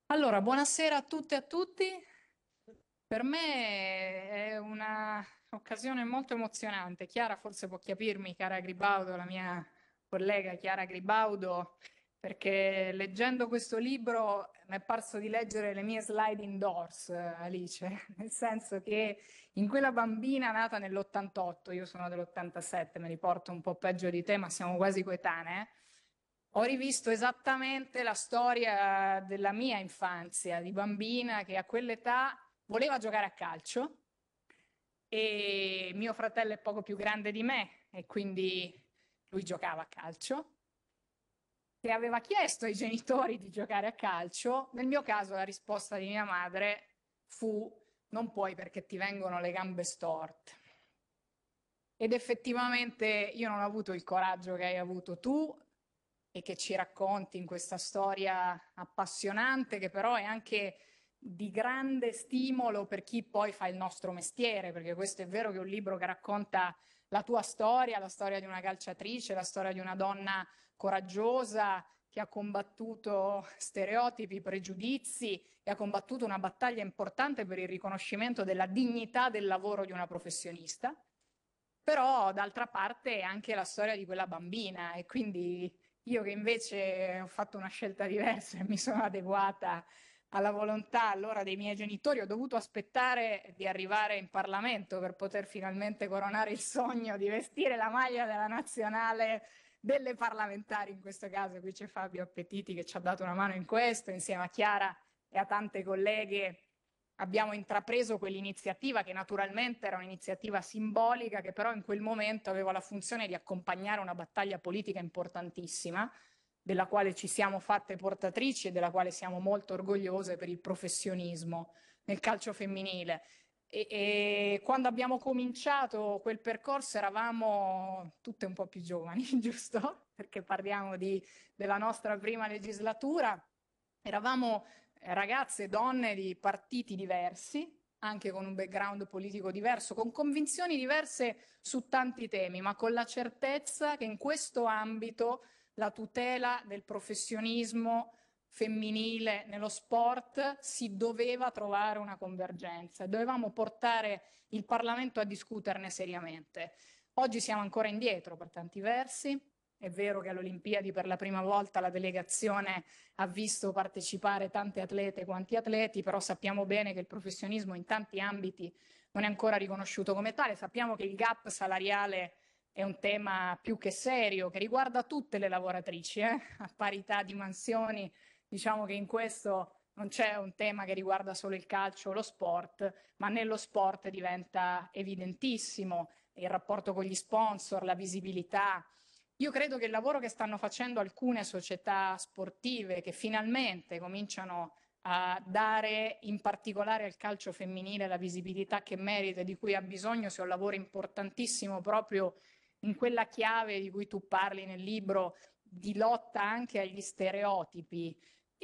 Allora, buonasera a tutte e a tutti. Per me è un'occasione molto emozionante. Chiara forse può capirmi, Chiara Gribaudo, la mia collega Chiara Gribaudo, perché leggendo questo libro mi è parso di leggere le mie slide indoors, Alice, nel senso che in quella bambina nata nell'88, io sono dell'87, me li porto un po' peggio di te, ma siamo quasi coetanee. Ho rivisto esattamente la storia della mia infanzia, di bambina che a quell'età voleva giocare a calcio e mio fratello è poco più grande di me e quindi lui giocava a calcio e aveva chiesto ai genitori di giocare a calcio. Nel mio caso la risposta di mia madre fu non puoi perché ti vengono le gambe storte. Ed effettivamente io non ho avuto il coraggio che hai avuto tu e che ci racconti in questa storia appassionante, che però è anche di grande stimolo per chi poi fa il nostro mestiere, perché questo è vero che è un libro che racconta la tua storia, la storia di una calciatrice, la storia di una donna coraggiosa che ha combattuto stereotipi, pregiudizi e ha combattuto una battaglia importante per il riconoscimento della dignità del lavoro di una professionista. Però d'altra parte è anche la storia di quella bambina e quindi io che invece ho fatto una scelta diversa e mi sono adeguata alla volontà allora dei miei genitori, ho dovuto aspettare di arrivare in Parlamento per poter finalmente coronare il sogno di vestire la maglia della nazionale delle parlamentari, in questo caso qui c'è Fabio Appetiti che ci ha dato una mano in questo, insieme a Chiara e a tante colleghe abbiamo intrapreso quell'iniziativa che naturalmente era un'iniziativa simbolica, che però in quel momento aveva la funzione di accompagnare una battaglia politica importantissima, della quale ci siamo fatte portatrici e della quale siamo molto orgogliose per il professionismo nel calcio femminile. E quando abbiamo cominciato quel percorso eravamo tutte un po' più giovani, giusto? Perché parliamo della nostra prima legislatura. Eravamo ragazze e donne di partiti diversi, anche con un background politico diverso, con convinzioni diverse su tanti temi, ma con la certezza che in questo ambito la tutela del professionismo femminile nello sport si doveva trovare una convergenza e dovevamo portare il Parlamento a discuterne seriamente. Oggi siamo ancora indietro per tanti versi. È vero che alle Olimpiadi per la prima volta la delegazione ha visto partecipare tante atlete quanti atleti, però sappiamo bene che il professionismo in tanti ambiti non è ancora riconosciuto come tale. Sappiamo che il gap salariale è un tema più che serio, che riguarda tutte le lavoratrici, a parità di mansioni. Diciamo che in questo non c'è un tema che riguarda solo il calcio o lo sport, ma nello sport diventa evidentissimo il rapporto con gli sponsor, la visibilità. Io credo che il lavoro che stanno facendo alcune società sportive che finalmente cominciano a dare in particolare al calcio femminile la visibilità che merita e di cui ha bisogno sia un lavoro importantissimo proprio in quella chiave di cui tu parli nel libro di lotta anche agli stereotipi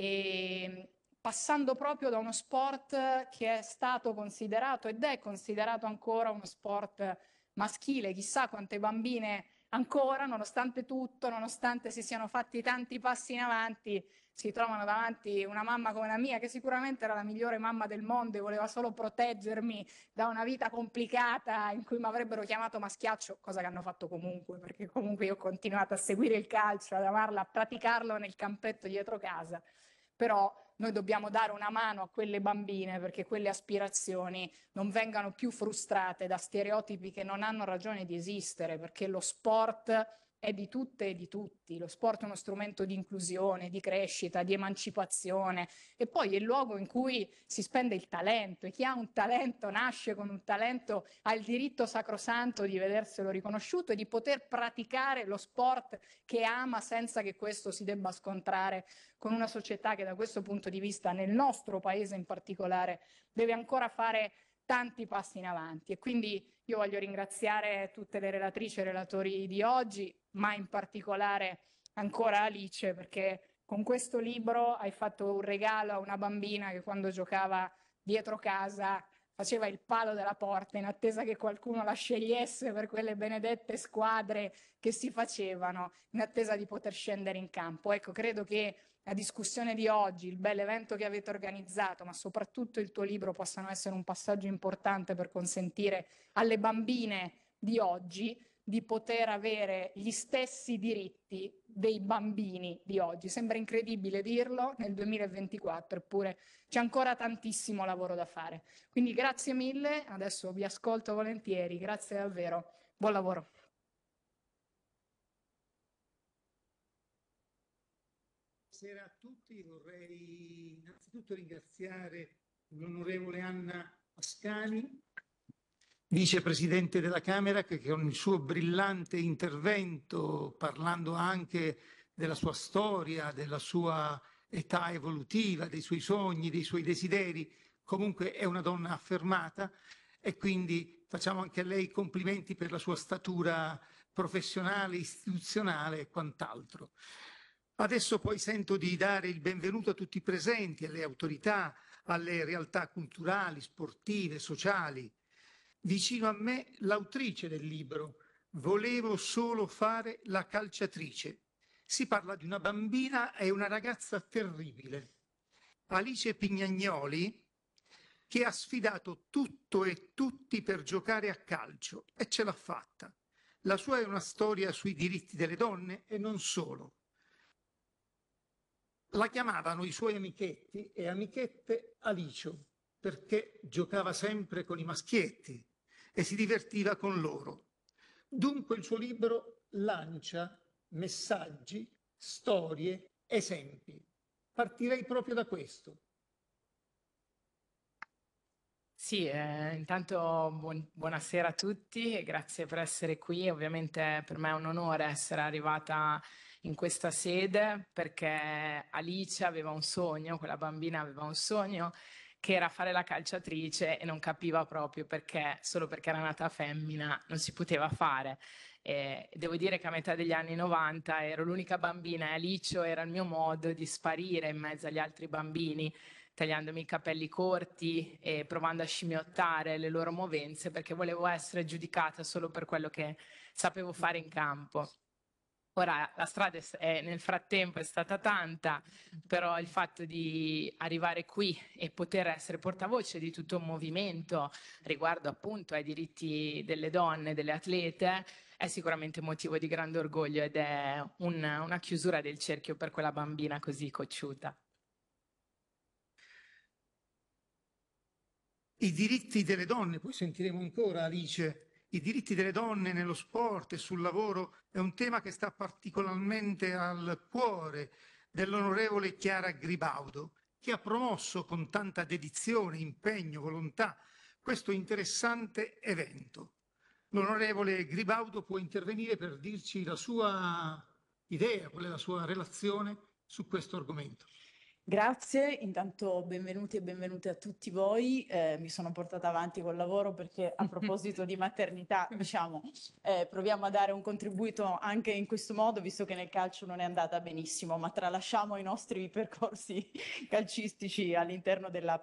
e passando proprio da uno sport che è stato considerato ed è considerato ancora uno sport maschile, chissà quante bambine ancora, nonostante tutto, nonostante si siano fatti tanti passi in avanti, si trovano davanti una mamma come la mia, che sicuramente era la migliore mamma del mondo e voleva solo proteggermi da una vita complicata in cui mi avrebbero chiamato maschiaccio, cosa che hanno fatto comunque, perché comunque io ho continuato a seguire il calcio, ad amarla, a praticarlo nel campetto dietro casa. Però noi dobbiamo dare una mano a quelle bambine perché quelle aspirazioni non vengano più frustrate da stereotipi che non hanno ragione di esistere, perché lo sport è di tutte e di tutti. Lo sport è uno strumento di inclusione, di crescita, di emancipazione e poi è il luogo in cui si spende il talento e chi ha un talento, nasce con un talento, ha il diritto sacrosanto di vederselo riconosciuto e di poter praticare lo sport che ama senza che questo si debba scontrare con una società che da questo punto di vista, nel nostro paese in particolare, deve ancora fare tanti passi in avanti. E quindi io voglio ringraziare tutte le relatrici e relatori di oggi, ma in particolare ancora Alice, perché con questo libro hai fatto un regalo a una bambina che quando giocava dietro casa faceva il palo della porta in attesa che qualcuno la scegliesse per quelle benedette squadre che si facevano, in attesa di poter scendere in campo. Ecco, credo che la discussione di oggi, il bel evento che avete organizzato, ma soprattutto il tuo libro possano essere un passaggio importante per consentire alle bambine di oggi di poter avere gli stessi diritti dei bambini di oggi. Sembra incredibile dirlo nel 2024, eppure c'è ancora tantissimo lavoro da fare. Quindi grazie mille, adesso vi ascolto volentieri, grazie davvero, buon lavoro. Buonasera a tutti, vorrei innanzitutto ringraziare l'onorevole Anna Ascani, vicepresidente della Camera, che con il suo brillante intervento, parlando anche della sua storia, della sua età evolutiva, dei suoi sogni, dei suoi desideri, comunque è una donna affermata e quindi facciamo anche a lei complimenti per la sua statura professionale, istituzionale e quant'altro. Adesso poi sento di dare il benvenuto a tutti i presenti, alle autorità, alle realtà culturali, sportive, sociali. Vicino a me l'autrice del libro, Volevo solo fare la calciatrice. Si parla di una bambina e una ragazza terribile, Alice Pignagnoli, che ha sfidato tutto e tutti per giocare a calcio e ce l'ha fatta. La sua è una storia sui diritti delle donne e non solo. La chiamavano i suoi amichetti e amichette Alicio, perché giocava sempre con i maschietti e si divertiva con loro. Dunque il suo libro lancia messaggi, storie, esempi. Partirei proprio da questo. Sì, intanto buonasera a tutti e grazie per essere qui. Ovviamente per me è un onore essere arrivata in questa sede perché Alice aveva un sogno, quella bambina aveva un sogno che era fare la calciatrice e non capiva proprio perché, solo perché era nata femmina, non si poteva fare. Devo dire che a metà degli anni 90 ero l'unica bambina e Alice era il mio modo di sparire in mezzo agli altri bambini, tagliandomi i capelli corti e provando a scimmiottare le loro movenze perché volevo essere giudicata solo per quello che sapevo fare in campo. Ora la strada nel frattempo è stata tanta, però il fatto di arrivare qui e poter essere portavoce di tutto un movimento riguardo appunto ai diritti delle donne, delle atlete, è sicuramente motivo di grande orgoglio ed è una chiusura del cerchio per quella bambina così cocciuta. I diritti delle donne, poi sentiremo ancora Alice, i diritti delle donne nello sport e sul lavoro è un tema che sta particolarmente al cuore dell'onorevole Chiara Gribaudo, che ha promosso con tanta dedizione, impegno, volontà questo interessante evento. L'onorevole Gribaudo può intervenire per dirci la sua idea, qual è la sua relazione su questo argomento. Grazie, intanto benvenuti e benvenute a tutti voi. Mi sono portata avanti col lavoro perché a proposito di maternità, diciamo, proviamo a dare un contributo anche in questo modo, visto che nel calcio non è andata benissimo, ma tralasciamo i nostri percorsi calcistici all'interno della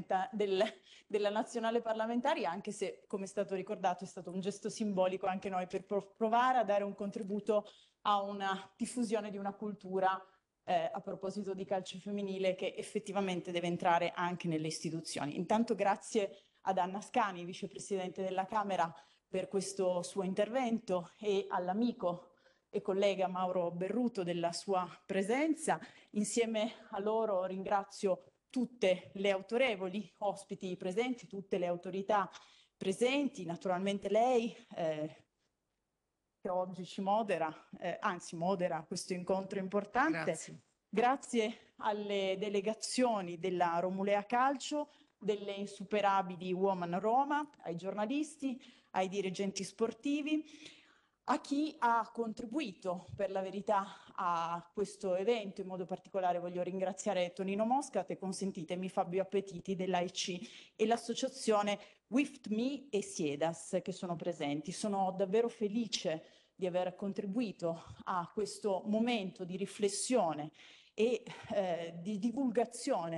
nazionale parlamentare, anche se, come è stato ricordato, è stato un gesto simbolico anche noi per provare a dare un contributo a una diffusione di una cultura a proposito di calcio femminile che effettivamente deve entrare anche nelle istituzioni. Intanto grazie ad Anna Ascani, vicepresidente della Camera, per questo suo intervento e all'amico e collega Mauro Berruto della sua presenza. Insieme a loro ringrazio tutte le autorevoli ospiti presenti, tutte le autorità presenti, naturalmente lei, che oggi ci modera, anzi modera questo incontro importante. Grazie. Grazie alle delegazioni della Romulea Calcio, delle insuperabili Woman Roma, ai giornalisti, ai dirigenti sportivi, a chi ha contribuito per la verità a questo evento. In modo particolare voglio ringraziare Tonino Moscat e consentitemi Fabio Appetiti dell'AIC e l'associazione With Me e Siedas che sono presenti. Sono davvero felice di aver contribuito a questo momento di riflessione e di divulgazione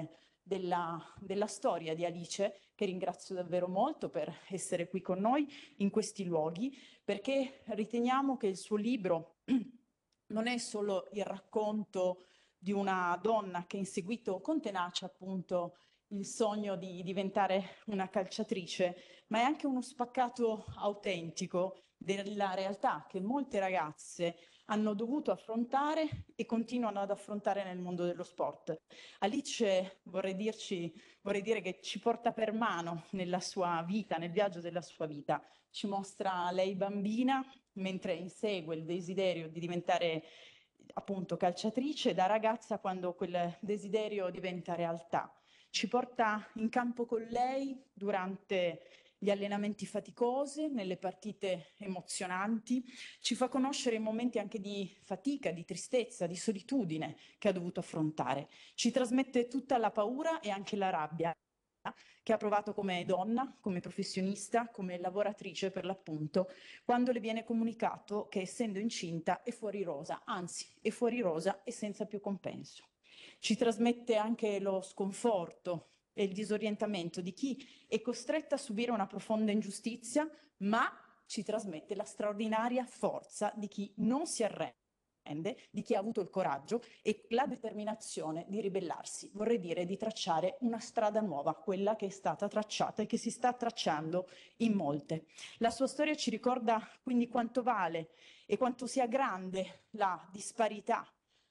della storia di Alice, che ringrazio davvero molto per essere qui con noi in questi luoghi, perché riteniamo che il suo libro non è solo il racconto di una donna che ha inseguito con tenacia appunto il sogno di diventare una calciatrice, ma è anche uno spaccato autentico della realtà che molte ragazze hanno dovuto affrontare e continuano ad affrontare nel mondo dello sport. Alice, vorrei dire che ci porta per mano nella sua vita, nel viaggio della sua vita. Ci mostra lei bambina mentre insegue il desiderio di diventare appunto calciatrice, da ragazza quando quel desiderio diventa realtà. Ci porta in campo con lei durante gli allenamenti faticosi, nelle partite emozionanti, ci fa conoscere i momenti anche di fatica, di tristezza, di solitudine che ha dovuto affrontare. Ci trasmette tutta la paura e anche la rabbia che ha provato come donna, come professionista, come lavoratrice per l'appunto, quando le viene comunicato che essendo incinta è fuori rosa, anzi è fuori rosa e senza più compenso. Ci trasmette anche lo sconforto e il disorientamento di chi è costretta a subire una profonda ingiustizia, ma ci trasmette la straordinaria forza di chi non si arrende, di chi ha avuto il coraggio e la determinazione di ribellarsi, vorrei dire di tracciare una strada nuova, quella che è stata tracciata e che si sta tracciando in molte. La sua storia ci ricorda quindi quanto vale e quanto sia grande la disparità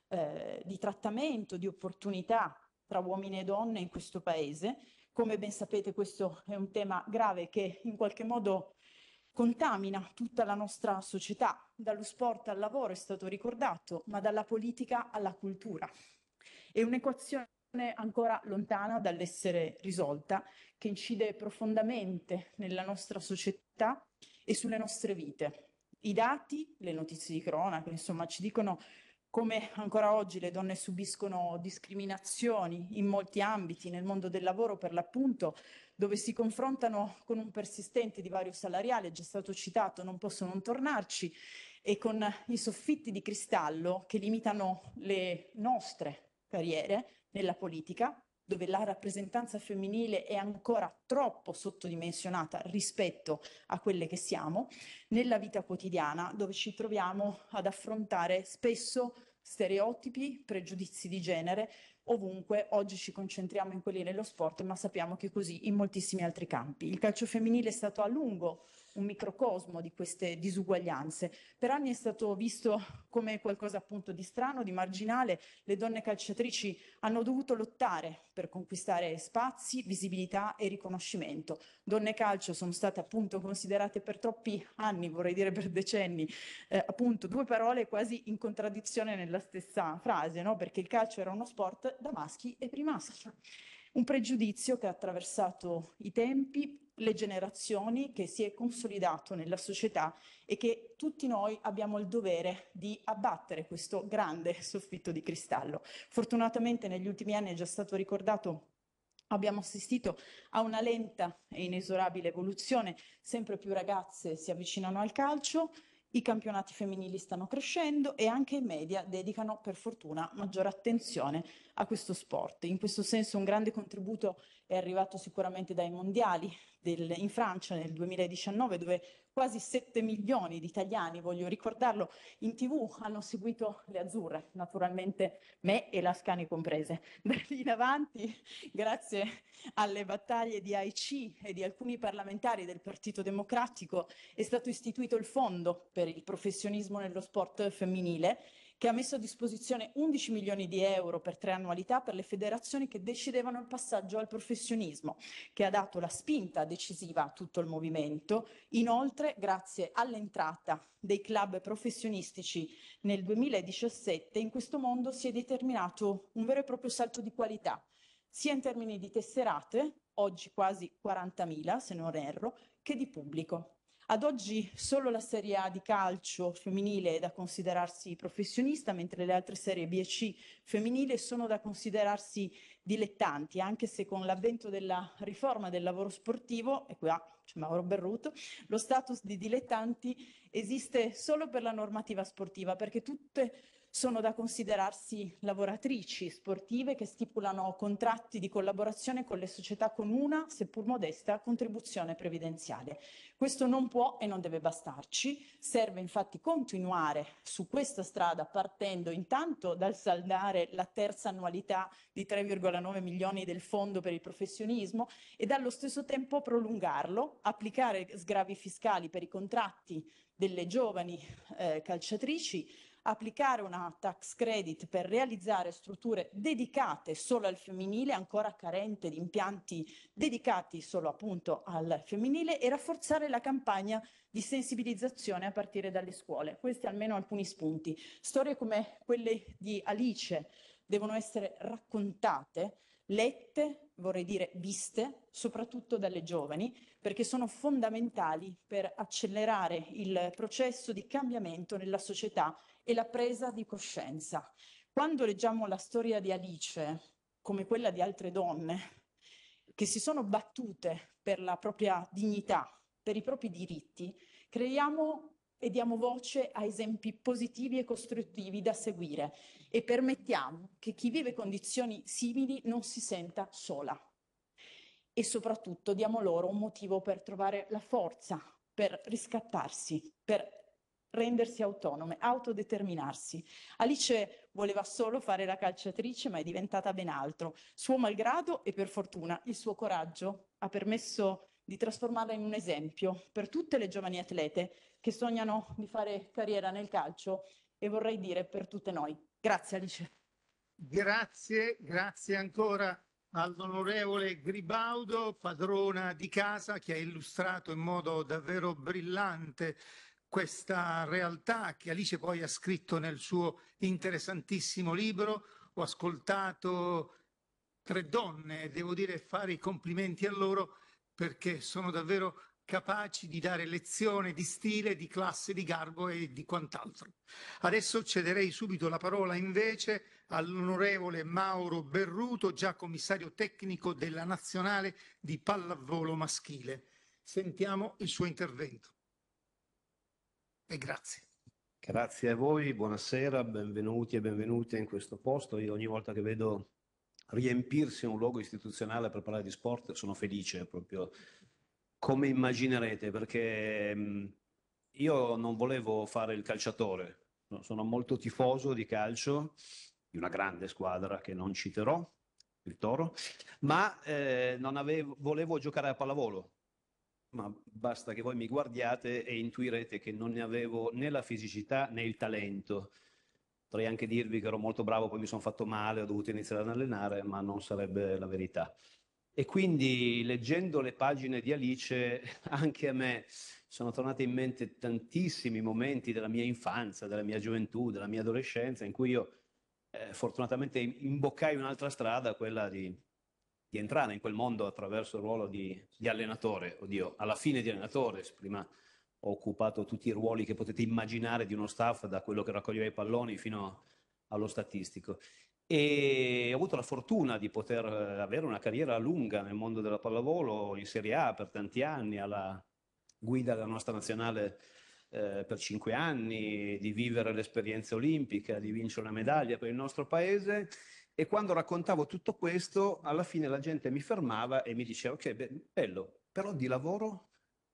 di trattamento, di opportunità tra uomini e donne in questo paese. Come ben sapete, questo è un tema grave che in qualche modo contamina tutta la nostra società, dallo sport al lavoro è stato ricordato, ma dalla politica alla cultura. È un'equazione ancora lontana dall'essere risolta, che incide profondamente nella nostra società e sulle nostre vite. I dati, le notizie di cronaca, insomma, ci dicono come ancora oggi le donne subiscono discriminazioni in molti ambiti, nel mondo del lavoro per l'appunto, dove si confrontano con un persistente divario salariale, è già stato citato, non posso non tornarci, e con i soffitti di cristallo che limitano le nostre carriere nella politica, dove la rappresentanza femminile è ancora troppo sottodimensionata rispetto a quelle che siamo, nella vita quotidiana, dove ci troviamo ad affrontare spesso stereotipi, pregiudizi di genere, ovunque. Oggi ci concentriamo in quelli nello sport, ma sappiamo che è così in moltissimi altri campi. Il calcio femminile è stato a lungo un microcosmo di queste disuguaglianze. Per anni è stato visto come qualcosa appunto di strano, di marginale. Le donne calciatrici hanno dovuto lottare per conquistare spazi, visibilità e riconoscimento. Donne e calcio sono state appunto considerate per troppi anni, vorrei dire per decenni, appunto due parole quasi in contraddizione nella stessa frase, no? Perché il calcio era uno sport da maschi e per i maschi. Un pregiudizio che ha attraversato i tempi, le generazioni, che si è consolidato nella società e che tutti noi abbiamo il dovere di abbattere questo grande soffitto di cristallo. Fortunatamente negli ultimi anni è già stato ricordato, abbiamo assistito a una lenta e inesorabile evoluzione, sempre più ragazze si avvicinano al calcio, i campionati femminili stanno crescendo e anche i media dedicano, per fortuna, maggiore attenzione a questo sport. In questo senso un grande contributo è arrivato sicuramente dai mondiali in Francia nel 2019, dove quasi 7 milioni di italiani, voglio ricordarlo, in TV hanno seguito le azzurre, naturalmente me e l'Ascani comprese. Da lì in avanti, grazie alle battaglie di AIC e di alcuni parlamentari del Partito Democratico, è stato istituito il Fondo per il professionismo nello sport femminile, che ha messo a disposizione 11 milioni di euro per 3 annualità per le federazioni che decidevano il passaggio al professionismo, che ha dato la spinta decisiva a tutto il movimento. Inoltre, grazie all'entrata dei club professionistici nel 2017, in questo mondo si è determinato un vero e proprio salto di qualità, sia in termini di tesserate, oggi quasi 40.000 se non erro, che di pubblico. Ad oggi solo la Serie A di calcio femminile è da considerarsi professionista, mentre le altre serie B e C femminili sono da considerarsi dilettanti, anche se con l'avvento della riforma del lavoro sportivo, e qua c'è Mauro Berruto, lo status di dilettanti esiste solo per la normativa sportiva, perché tutte sono da considerarsi lavoratrici sportive che stipulano contratti di collaborazione con le società con una, seppur modesta, contribuzione previdenziale. Questo non può e non deve bastarci, serve infatti continuare su questa strada partendo intanto dal saldare la terza annualità di 3,9 milioni del Fondo per il professionismo e dallo stesso tempo prolungarlo, applicare sgravi fiscali per i contratti delle giovani calciatrici, applicare una tax credit per realizzare strutture dedicate solo al femminile, ancora carente di impianti dedicati solo appunto al femminile, e rafforzare la campagna di sensibilizzazione a partire dalle scuole. Questi almeno alcuni spunti. Storie come quelle di Alice devono essere raccontate, lette, vorrei dire viste, soprattutto dalle giovani, perché sono fondamentali per accelerare il processo di cambiamento nella società e la presa di coscienza. Quando leggiamo la storia di Alice, come quella di altre donne che si sono battute per la propria dignità, per i propri diritti, creiamo e diamo voce a esempi positivi e costruttivi da seguire e permettiamo che chi vive condizioni simili non si senta sola. E soprattutto diamo loro un motivo per trovare la forza, per riscattarsi, per rendersi autonome, autodeterminarsi. Alice voleva solo fare la calciatrice, ma è diventata ben altro. Suo malgrado e per fortuna il suo coraggio ha permesso di trasformarla in un esempio per tutte le giovani atlete che sognano di fare carriera nel calcio e vorrei dire per tutte noi. Grazie Alice. Grazie ancora all'onorevole Gribaudo, padrona di casa, che ha illustrato in modo davvero brillante questa realtà che Alice poi ha scritto nel suo interessantissimo libro. Ho ascoltato 3 donne, devo dire fare i complimenti a loro perché sono davvero capaci di dare lezione di stile, di classe, di garbo e di quant'altro. Adesso cederei subito la parola invece all'onorevole Mauro Berruto, già commissario tecnico della Nazionale di pallavolo maschile. Sentiamo il suo intervento. E grazie. Grazie a voi, buonasera, benvenuti e benvenute in questo posto. Io ogni volta che vedo riempirsi un luogo istituzionale per parlare di sport sono felice, proprio come immaginerete, perché io non volevo fare il calciatore, sono molto tifoso di calcio, di una grande squadra che non citerò, il Toro, ma volevo giocare a pallavolo. Ma basta che voi mi guardiate e intuirete che non ne avevo né la fisicità né il talento. Potrei anche dirvi che ero molto bravo, poi mi sono fatto male, ho dovuto iniziare ad allenare, ma non sarebbe la verità. E quindi leggendo le pagine di Alice, anche a me sono tornati in mente tantissimi momenti della mia infanzia, della mia gioventù, della mia adolescenza, in cui io fortunatamente imboccai un'altra strada, quella di entrare in quel mondo attraverso il ruolo di allenatore. Oddio, alla fine di allenatore, prima ho occupato tutti i ruoli che potete immaginare di uno staff, da quello che raccoglieva i palloni fino allo statistico. E ho avuto la fortuna di poter avere una carriera lunga nel mondo della pallavolo, in Serie A per tanti anni, alla guida della nostra nazionale per 5 anni, di vivere l'esperienza olimpica, di vincere una medaglia per il nostro paese. E quando raccontavo tutto questo, alla fine la gente mi fermava e mi diceva: ok, bello, però di lavoro?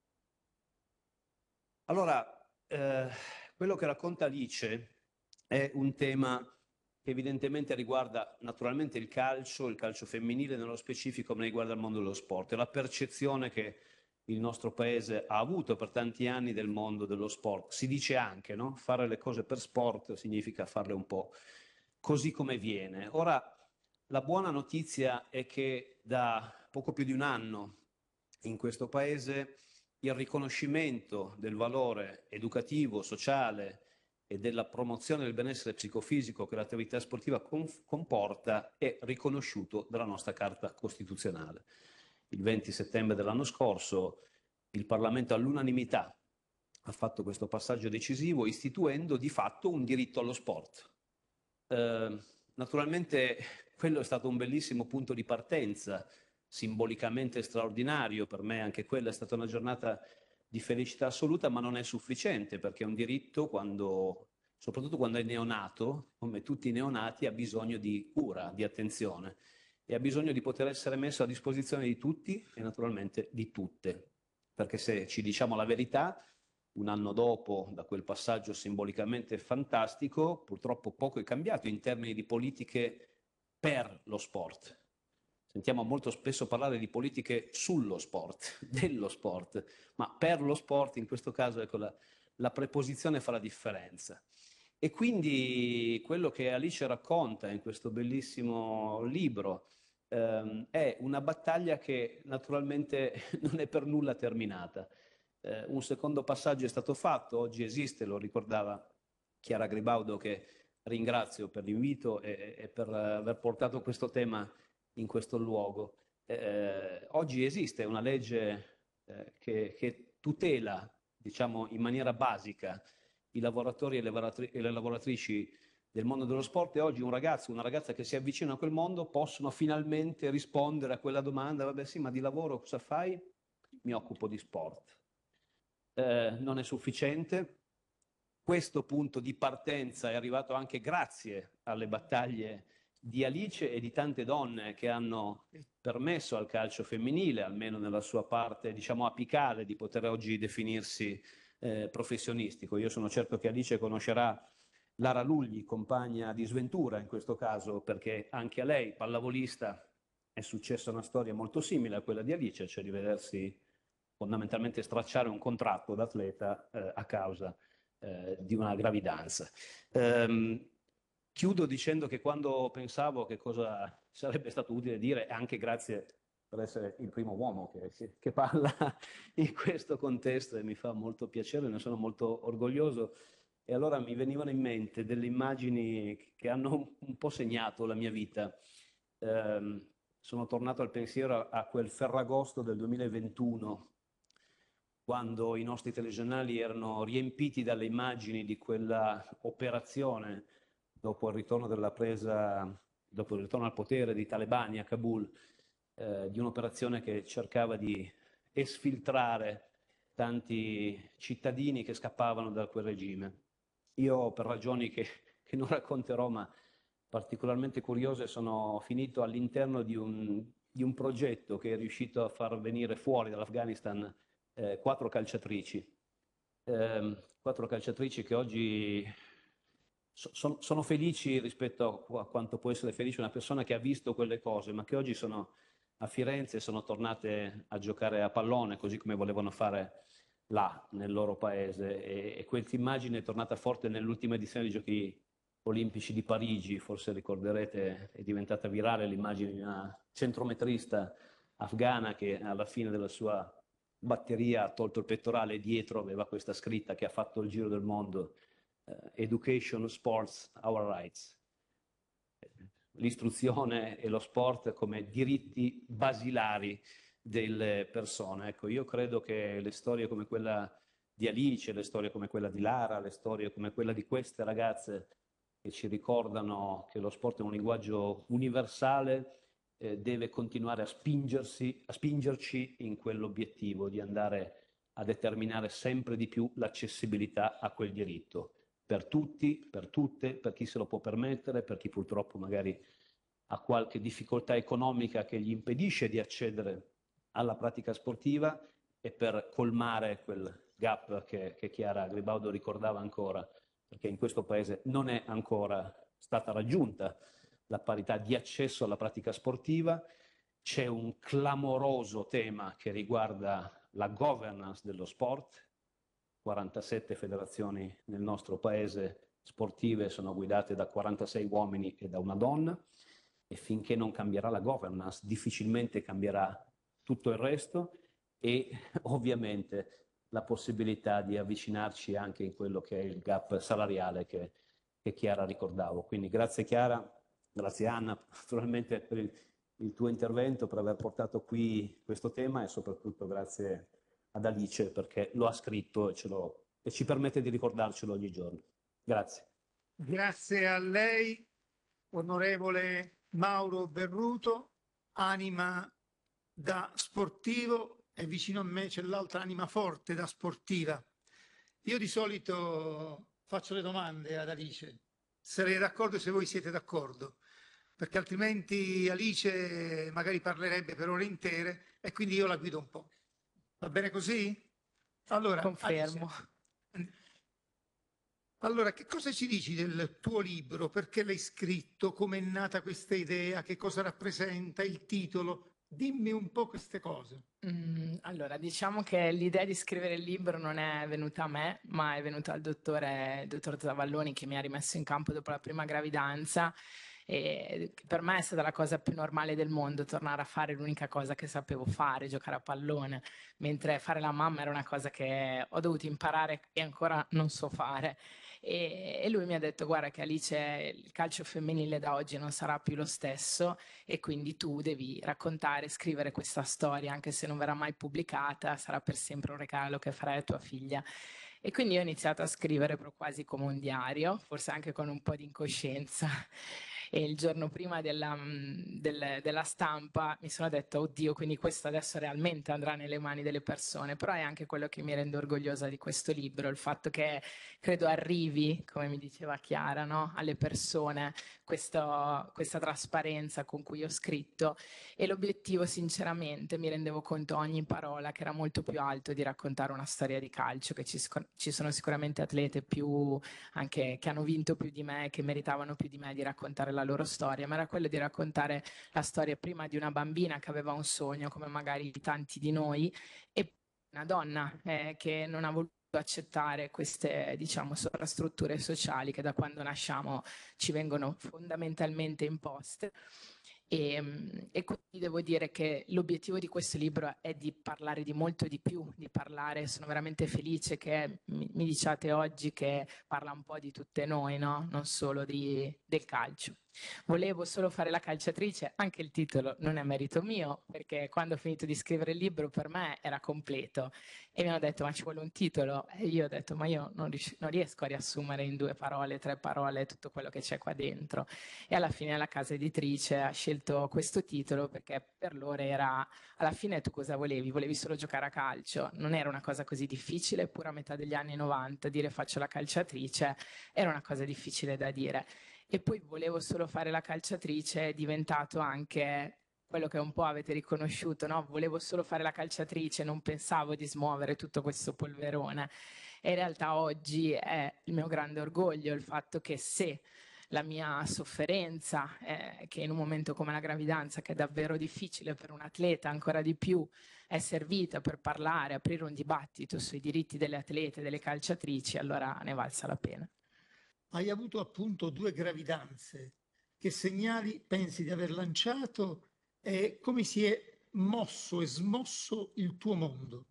Allora, quello che racconta Alice è un tema che evidentemente riguarda naturalmente il calcio femminile nello specifico, ma riguarda il mondo dello sport. È la percezione che il nostro paese ha avuto per tanti anni del mondo dello sport. Si dice anche, no? Fare le cose per sport significa farle un po' così come viene. Ora, la buona notizia è che da poco più di un anno in questo paese il riconoscimento del valore educativo, sociale e della promozione del benessere psicofisico che l'attività sportiva comporta è riconosciuto dalla nostra Carta Costituzionale. Il 20 settembre dell'anno scorso il Parlamento all'unanimità ha fatto questo passaggio decisivo, istituendo di fatto un diritto allo sport. Naturalmente quello è stato un bellissimo punto di partenza, simbolicamente straordinario. Per me anche quella è stata una giornata di felicità assoluta, ma non è sufficiente, perché un diritto, quando soprattutto quando è neonato, come tutti i neonati, ha bisogno di cura, di attenzione e ha bisogno di poter essere messo a disposizione di tutti e naturalmente di tutte. Perché se ci diciamo la verità, un anno dopo, da quel passaggio simbolicamente fantastico, purtroppo poco è cambiato in termini di politiche per lo sport. Sentiamo molto spesso parlare di politiche sullo sport, dello sport, ma per lo sport in questo caso ecco, la preposizione fa la differenza. E quindi quello che Alice racconta in questo bellissimo libro è una battaglia che naturalmente non è per nulla terminata. Un secondo passaggio è stato fatto, oggi esiste, lo ricordava Chiara Gribaudo, che ringrazio per l'invito e per aver portato questo tema in questo luogo. Oggi esiste una legge che tutela, diciamo, in maniera basica i lavoratori e le lavoratrici del mondo dello sport e oggi un ragazzo, una ragazza che si avvicina a quel mondo possono finalmente rispondere a quella domanda, vabbè sì, ma di lavoro cosa fai? Mi occupo di sport. Non è sufficiente. Questo punto di partenza è arrivato anche grazie alle battaglie di Alice e di tante donne che hanno permesso al calcio femminile, almeno nella sua parte, diciamo, apicale, di poter oggi definirsi professionistico. Io sono certo che Alice conoscerà Lara Lugli, compagna di sventura in questo caso, perché anche a lei, pallavolista, è successa una storia molto simile a quella di Alice, cioè di vedersi fondamentalmente stracciare un contratto d'atleta a causa di una gravidanza. Chiudo dicendo che quando pensavo che cosa sarebbe stato utile dire, anche grazie per essere il primo uomo che parla in questo contesto e mi fa molto piacere, ne sono molto orgoglioso, e allora mi venivano in mente delle immagini che hanno un po' segnato la mia vita. Sono tornato al pensiero a quel Ferragosto del 2021, quando i nostri telegiornali erano riempiti dalle immagini di quella operazione dopo il ritorno dopo il ritorno al potere dei talebani a Kabul, di un'operazione che cercava di esfiltrare tanti cittadini che scappavano da quel regime. Io, per ragioni che non racconterò, ma particolarmente curiose, sono finito all'interno di un progetto che è riuscito a far venire fuori dall'Afghanistan 4 calciatrici che oggi sono felici rispetto a quanto può essere felice una persona che ha visto quelle cose, ma che oggi sono a Firenze e sono tornate a giocare a pallone, così come volevano fare là, nel loro paese. E questa immagine è tornata forte nell'ultima edizione dei Giochi Olimpici di Parigi, forse ricorderete, è diventata virale l'immagine di una centrometrista afghana che alla fine della sua batteria ha tolto il pettorale e dietro aveva questa scritta che ha fatto il giro del mondo: Education, Sports, Our Rights. L'istruzione e lo sport come diritti basilari delle persone. Ecco, io credo che le storie come quella di Alice, le storie come quella di Lara, le storie come quella di queste ragazze che ci ricordano che lo sport è un linguaggio universale, deve continuare a spingerci in quell'obiettivo di andare a determinare sempre di più l'accessibilità a quel diritto. Per tutti, per tutte, per chi se lo può permettere, per chi purtroppo magari ha qualche difficoltà economica che gli impedisce di accedere alla pratica sportiva, e per colmare quel gap che Chiara Gribaudo ricordava ancora, perché in questo paese non è ancora stata raggiunta la parità di accesso alla pratica sportiva. C'è un clamoroso tema che riguarda la governance dello sport. 47 federazioni nel nostro paese sportive sono guidate da 46 uomini e da una donna, e finché non cambierà la governance difficilmente cambierà tutto il resto, e ovviamente la possibilità di avvicinarci anche in quello che è il gap salariale che Chiara ricordavo. Quindi grazie Chiara, grazie Anna naturalmente per il tuo intervento, per aver portato qui questo tema, e soprattutto grazie ad Alice perché lo ha scritto e ci permette di ricordarcelo ogni giorno. Grazie. Grazie a lei, onorevole Mauro Berruto, anima da sportivo, e vicino a me c'è l'altra anima forte da sportiva. Io di solito faccio le domande ad Alice. Sarei d'accordo se voi siete d'accordo, perché altrimenti Alice magari parlerebbe per ore intere e quindi io la guido un po'. Va bene così? Allora, Confermo. Alice, allora, che cosa ci dici del tuo libro? Perché l'hai scritto? Come è nata questa idea? Che cosa rappresenta il titolo? Dimmi un po' queste cose. Allora, diciamo che l'idea di scrivere il libro non è venuta a me, ma è venuta al dottor Zavalloni, che mi ha rimesso in campo dopo la prima gravidanza. E per me è stata la cosa più normale del mondo, tornare a fare l'unica cosa che sapevo fare, giocare a pallone, mentre fare la mamma era una cosa che ho dovuto imparare e ancora non so fare. E lui mi ha detto: guarda che Alice, il calcio femminile da oggi non sarà più lo stesso, e quindi tu devi raccontare, scrivere questa storia, anche se non verrà mai pubblicata, sarà per sempre un regalo che farai a tua figlia. E quindi ho iniziato a scrivere però quasi come un diario, forse anche con un po' di incoscienza. E il giorno prima della stampa mi sono detto: oddio, quindi questo adesso realmente andrà nelle mani delle persone. Però è anche quello che mi rende orgogliosa di questo libro, il fatto che credo arrivi, come mi diceva Chiara, no? Alle persone questa trasparenza con cui ho scritto, e l'obiettivo, sinceramente, mi rendevo conto ogni parola che era molto più alto di raccontare una storia di calcio, che ci sono sicuramente atlete più anche che hanno vinto più di me, che meritavano più di me di raccontare la loro storia, ma era quello di raccontare la storia prima di una bambina che aveva un sogno, come magari tanti di noi, e una donna che non ha voluto accettare queste, diciamo, sovrastrutture sociali che da quando nasciamo ci vengono fondamentalmente imposte. E quindi devo dire che l'obiettivo di questo libro è di parlare di molto di più, di parlare, sono veramente felice che mi diciate oggi che parla un po' di tutte noi, no? Non solo del calcio. Volevo solo fare la calciatrice, anche il titolo non è merito mio, perché quando ho finito di scrivere il libro per me era completo e mi hanno detto: ma ci vuole un titolo? E io ho detto: ma io non riesco a riassumere in 2 parole, 3 parole tutto quello che c'è qua dentro. E alla fine la casa editrice ha scelto questo titolo perché per loro era: alla fine tu cosa volevi? Volevi solo giocare a calcio, non era una cosa così difficile, pure a metà degli anni 90 dire faccio la calciatrice era una cosa difficile da dire. E poi volevo solo fare la calciatrice è diventato anche quello che un po' avete riconosciuto, no? Volevo solo fare la calciatrice, non pensavo di smuovere tutto questo polverone. E in realtà oggi è il mio grande orgoglio il fatto che se la mia sofferenza, che in un momento come la gravidanza, che è davvero difficile per un atleta, ancora di più, è servita per parlare, aprire un dibattito sui diritti delle atlete, delle calciatrici, allora ne valsa la pena. Hai avuto appunto 2 gravidanze. Che segnali pensi di aver lanciato e come si è mosso e smosso il tuo mondo?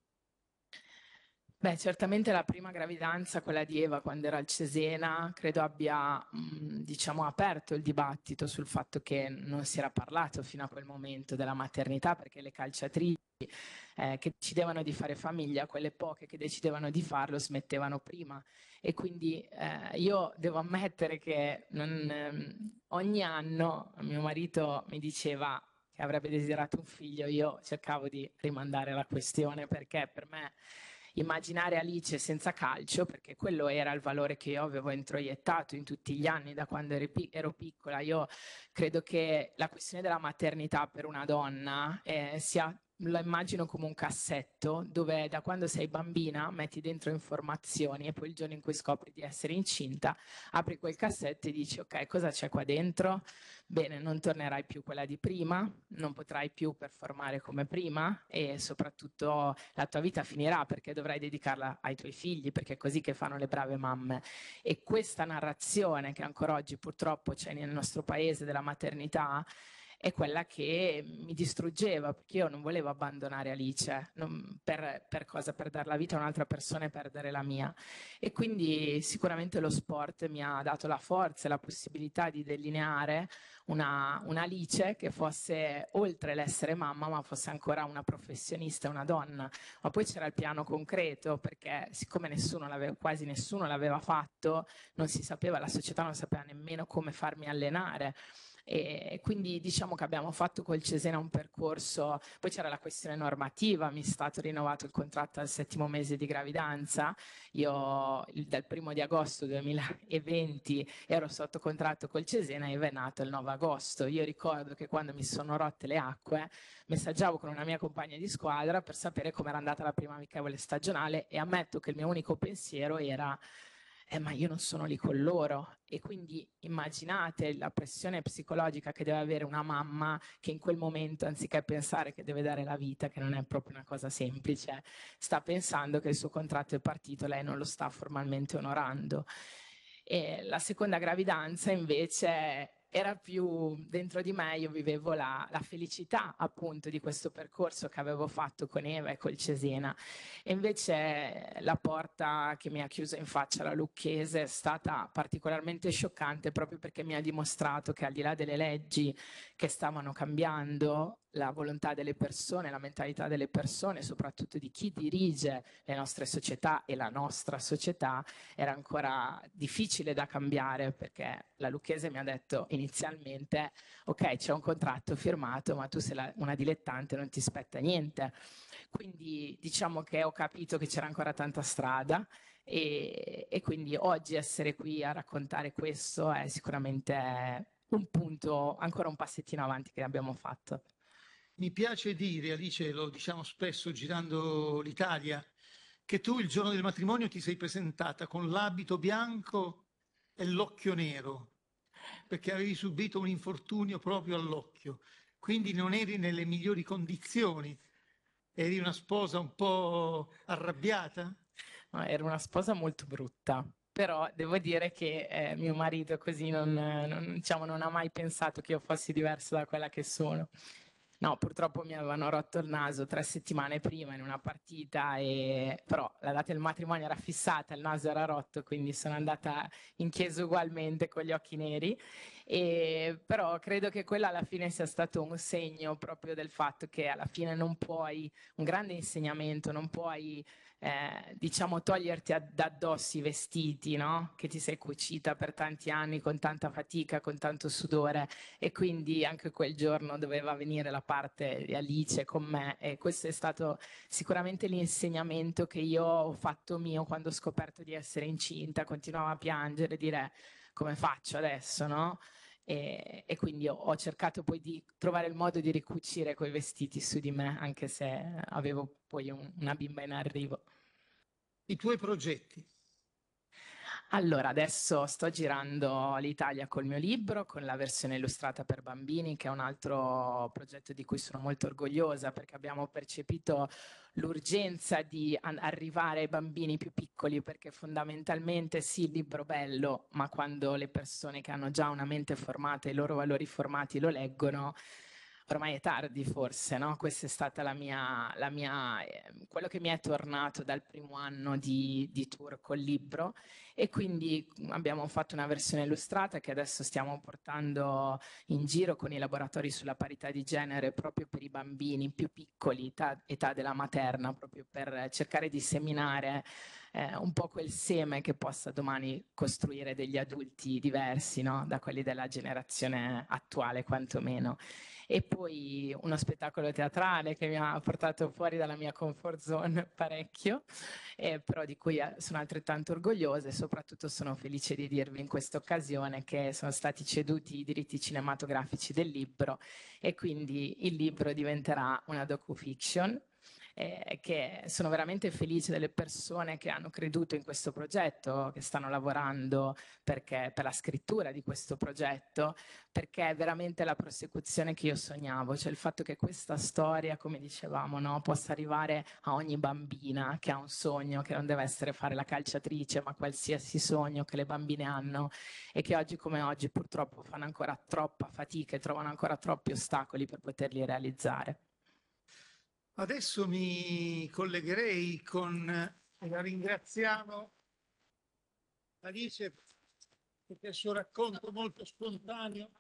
Beh, certamente la prima gravidanza, quella di Eva quando era al Cesena, credo abbia, diciamo, aperto il dibattito sul fatto che non si era parlato fino a quel momento della maternità, perché le calciatrici che decidevano di fare famiglia, quelle poche che decidevano di farlo, smettevano prima. E quindi io devo ammettere che ogni anno mio marito mi diceva che avrebbe desiderato un figlio, io cercavo di rimandare la questione perché per me immaginare Alice senza calcio, perché quello era il valore che io avevo introiettato in tutti gli anni da quando ero piccola. Io credo che la questione della maternità per una donna sia, lo immagino come un cassetto dove da quando sei bambina metti dentro informazioni e poi il giorno in cui scopri di essere incinta apri quel cassetto e dici: ok, cosa c'è qua dentro? Bene, non tornerai più quella di prima, non potrai più performare come prima e soprattutto la tua vita finirà perché dovrai dedicarla ai tuoi figli, perché è così che fanno le brave mamme. E questa narrazione che ancora oggi purtroppo c'è nel nostro paese della maternità è quella che mi distruggeva, perché io non volevo abbandonare Alice per cosa? Per dare la vita a un'altra persona e perdere la mia. E quindi sicuramente lo sport mi ha dato la forza e la possibilità di delineare una Alice che fosse oltre l'essere mamma, ma fosse ancora una professionista, una donna. Ma poi c'era il piano concreto, perché siccome quasi nessuno l'aveva fatto, non si sapeva, la società non sapeva nemmeno come farmi allenare. E quindi diciamo che abbiamo fatto col Cesena un percorso, poi c'era la questione normativa, mi è stato rinnovato il contratto al 7° mese di gravidanza, io dal 1° di agosto 2020 ero sotto contratto col Cesena e è nato il 9 agosto. Io ricordo che quando mi sono rotte le acque messaggiavo con una mia compagna di squadra per sapere come era andata la prima amichevole stagionale e ammetto che il mio unico pensiero era ma io non sono lì con loro. E quindi immaginate la pressione psicologica che deve avere una mamma che in quel momento, anziché pensare che deve dare la vita, che non è proprio una cosa semplice, sta pensando che il suo contratto è partito, lei non lo sta formalmente onorando. E la seconda gravidanza invece era più dentro di me, io vivevo la felicità appunto di questo percorso che avevo fatto con Eva e col Cesena. E invece la porta che mi ha chiuso in faccia la Lucchese è stata particolarmente scioccante proprio perché mi ha dimostrato che al di là delle leggi che stavano cambiando, la volontà delle persone, la mentalità delle persone, soprattutto di chi dirige le nostre società e la nostra società, era ancora difficile da cambiare, perché la Lucchese mi ha detto inizialmente: ok, c'è un contratto firmato, ma tu sei una dilettante, non ti spetta niente. Quindi diciamo che ho capito che c'era ancora tanta strada e quindi oggi essere qui a raccontare questo è sicuramente un punto, ancora un passettino avanti che abbiamo fatto. Mi piace dire, Alice, lo diciamo spesso girando l'Italia, che tu il giorno del matrimonio ti sei presentata con l'abito bianco e l'occhio nero, perché avevi subito un infortunio proprio all'occhio, quindi non eri nelle migliori condizioni. Eri una sposa un po' arrabbiata? No, era una sposa molto brutta, però devo dire che mio marito così diciamo, non ha mai pensato che io fossi diversa da quella che sono. No, purtroppo mi avevano rotto il naso 3 settimane prima in una partita, però la data del matrimonio era fissata, il naso era rotto, quindi sono andata in chiesa ugualmente con gli occhi neri. Però credo che quello alla fine sia stato un segno proprio del fatto che alla fine non puoi, un grande insegnamento, non puoi diciamo toglierti da addosso i vestiti, no? Che ti sei cucita per tanti anni con tanta fatica, con tanto sudore, e quindi anche quel giorno doveva venire la parte di Alice con me, e questo è stato sicuramente l'insegnamento che io ho fatto mio quando ho scoperto di essere incinta. Continuavo a piangere, dire come faccio adesso, no? E quindi ho cercato poi di trovare il modo di ricucire quei vestiti su di me, anche se avevo poi una bimba in arrivo. I tuoi progetti? Allora, adesso sto girando l'Italia col mio libro, con la versione illustrata per bambini, che è un altro progetto di cui sono molto orgogliosa, perché abbiamo percepito l'urgenza di arrivare ai bambini più piccoli, perché fondamentalmente sì, il libro bello, ma quando le persone che hanno già una mente formata e i loro valori formati lo leggono, ormai è tardi forse, no? Questa è stata quello che mi è tornato dal primo anno di tour col libro, e quindi abbiamo fatto una versione illustrata che adesso stiamo portando in giro con i laboratori sulla parità di genere proprio per i bambini più piccoli, età della materna, proprio per cercare di seminare un po' quel seme che possa domani costruire degli adulti diversi, no? Da quelli della generazione attuale quantomeno. E poi uno spettacolo teatrale che mi ha portato fuori dalla mia comfort zone parecchio, però di cui sono altrettanto orgogliosa, e soprattutto sono felice di dirvi in questa occasione che sono stati ceduti i diritti cinematografici del libro, e quindi il libro diventerà una docufiction. Che sono veramente felice delle persone che hanno creduto in questo progetto, che stanno lavorando per la scrittura di questo progetto, perché è veramente la prosecuzione che io sognavo, cioè il fatto che questa storia, come dicevamo, no, possa arrivare a ogni bambina che ha un sogno, che non deve essere fare la calciatrice, ma qualsiasi sogno che le bambine hanno, e che oggi come oggi purtroppo fanno ancora troppa fatica e trovano ancora troppi ostacoli per poterli realizzare. Adesso mi collegherei con, e la ringraziamo, Alice, perché il suo racconto molto spontaneo.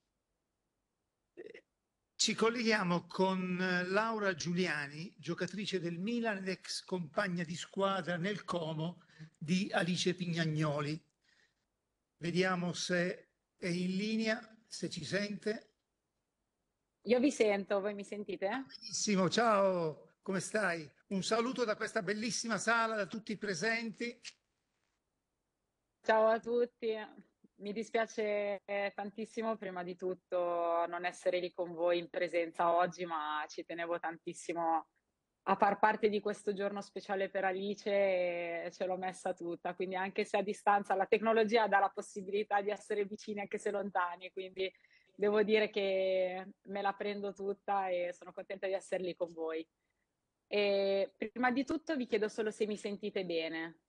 Ci colleghiamo con Laura Giuliani, giocatrice del Milan ed ex compagna di squadra nel Como di Alice Pignagnoli. Vediamo se è in linea. se ci sente. Io vi sento, voi mi sentite? Benissimo, ciao, come stai? Un saluto da questa bellissima sala, da tutti i presenti. Ciao a tutti, mi dispiace tantissimo prima di tutto non essere lì con voi in presenza oggi, ma ci tenevo tantissimo a far parte di questo giorno speciale per Alice e ce l'ho messa tutta, quindi anche se a distanza la tecnologia dà la possibilità di essere vicini anche se lontani, quindi devo dire che me la prendo tutta e sono contenta di essere lì con voi. E prima di tutto vi chiedo solo se mi sentite bene.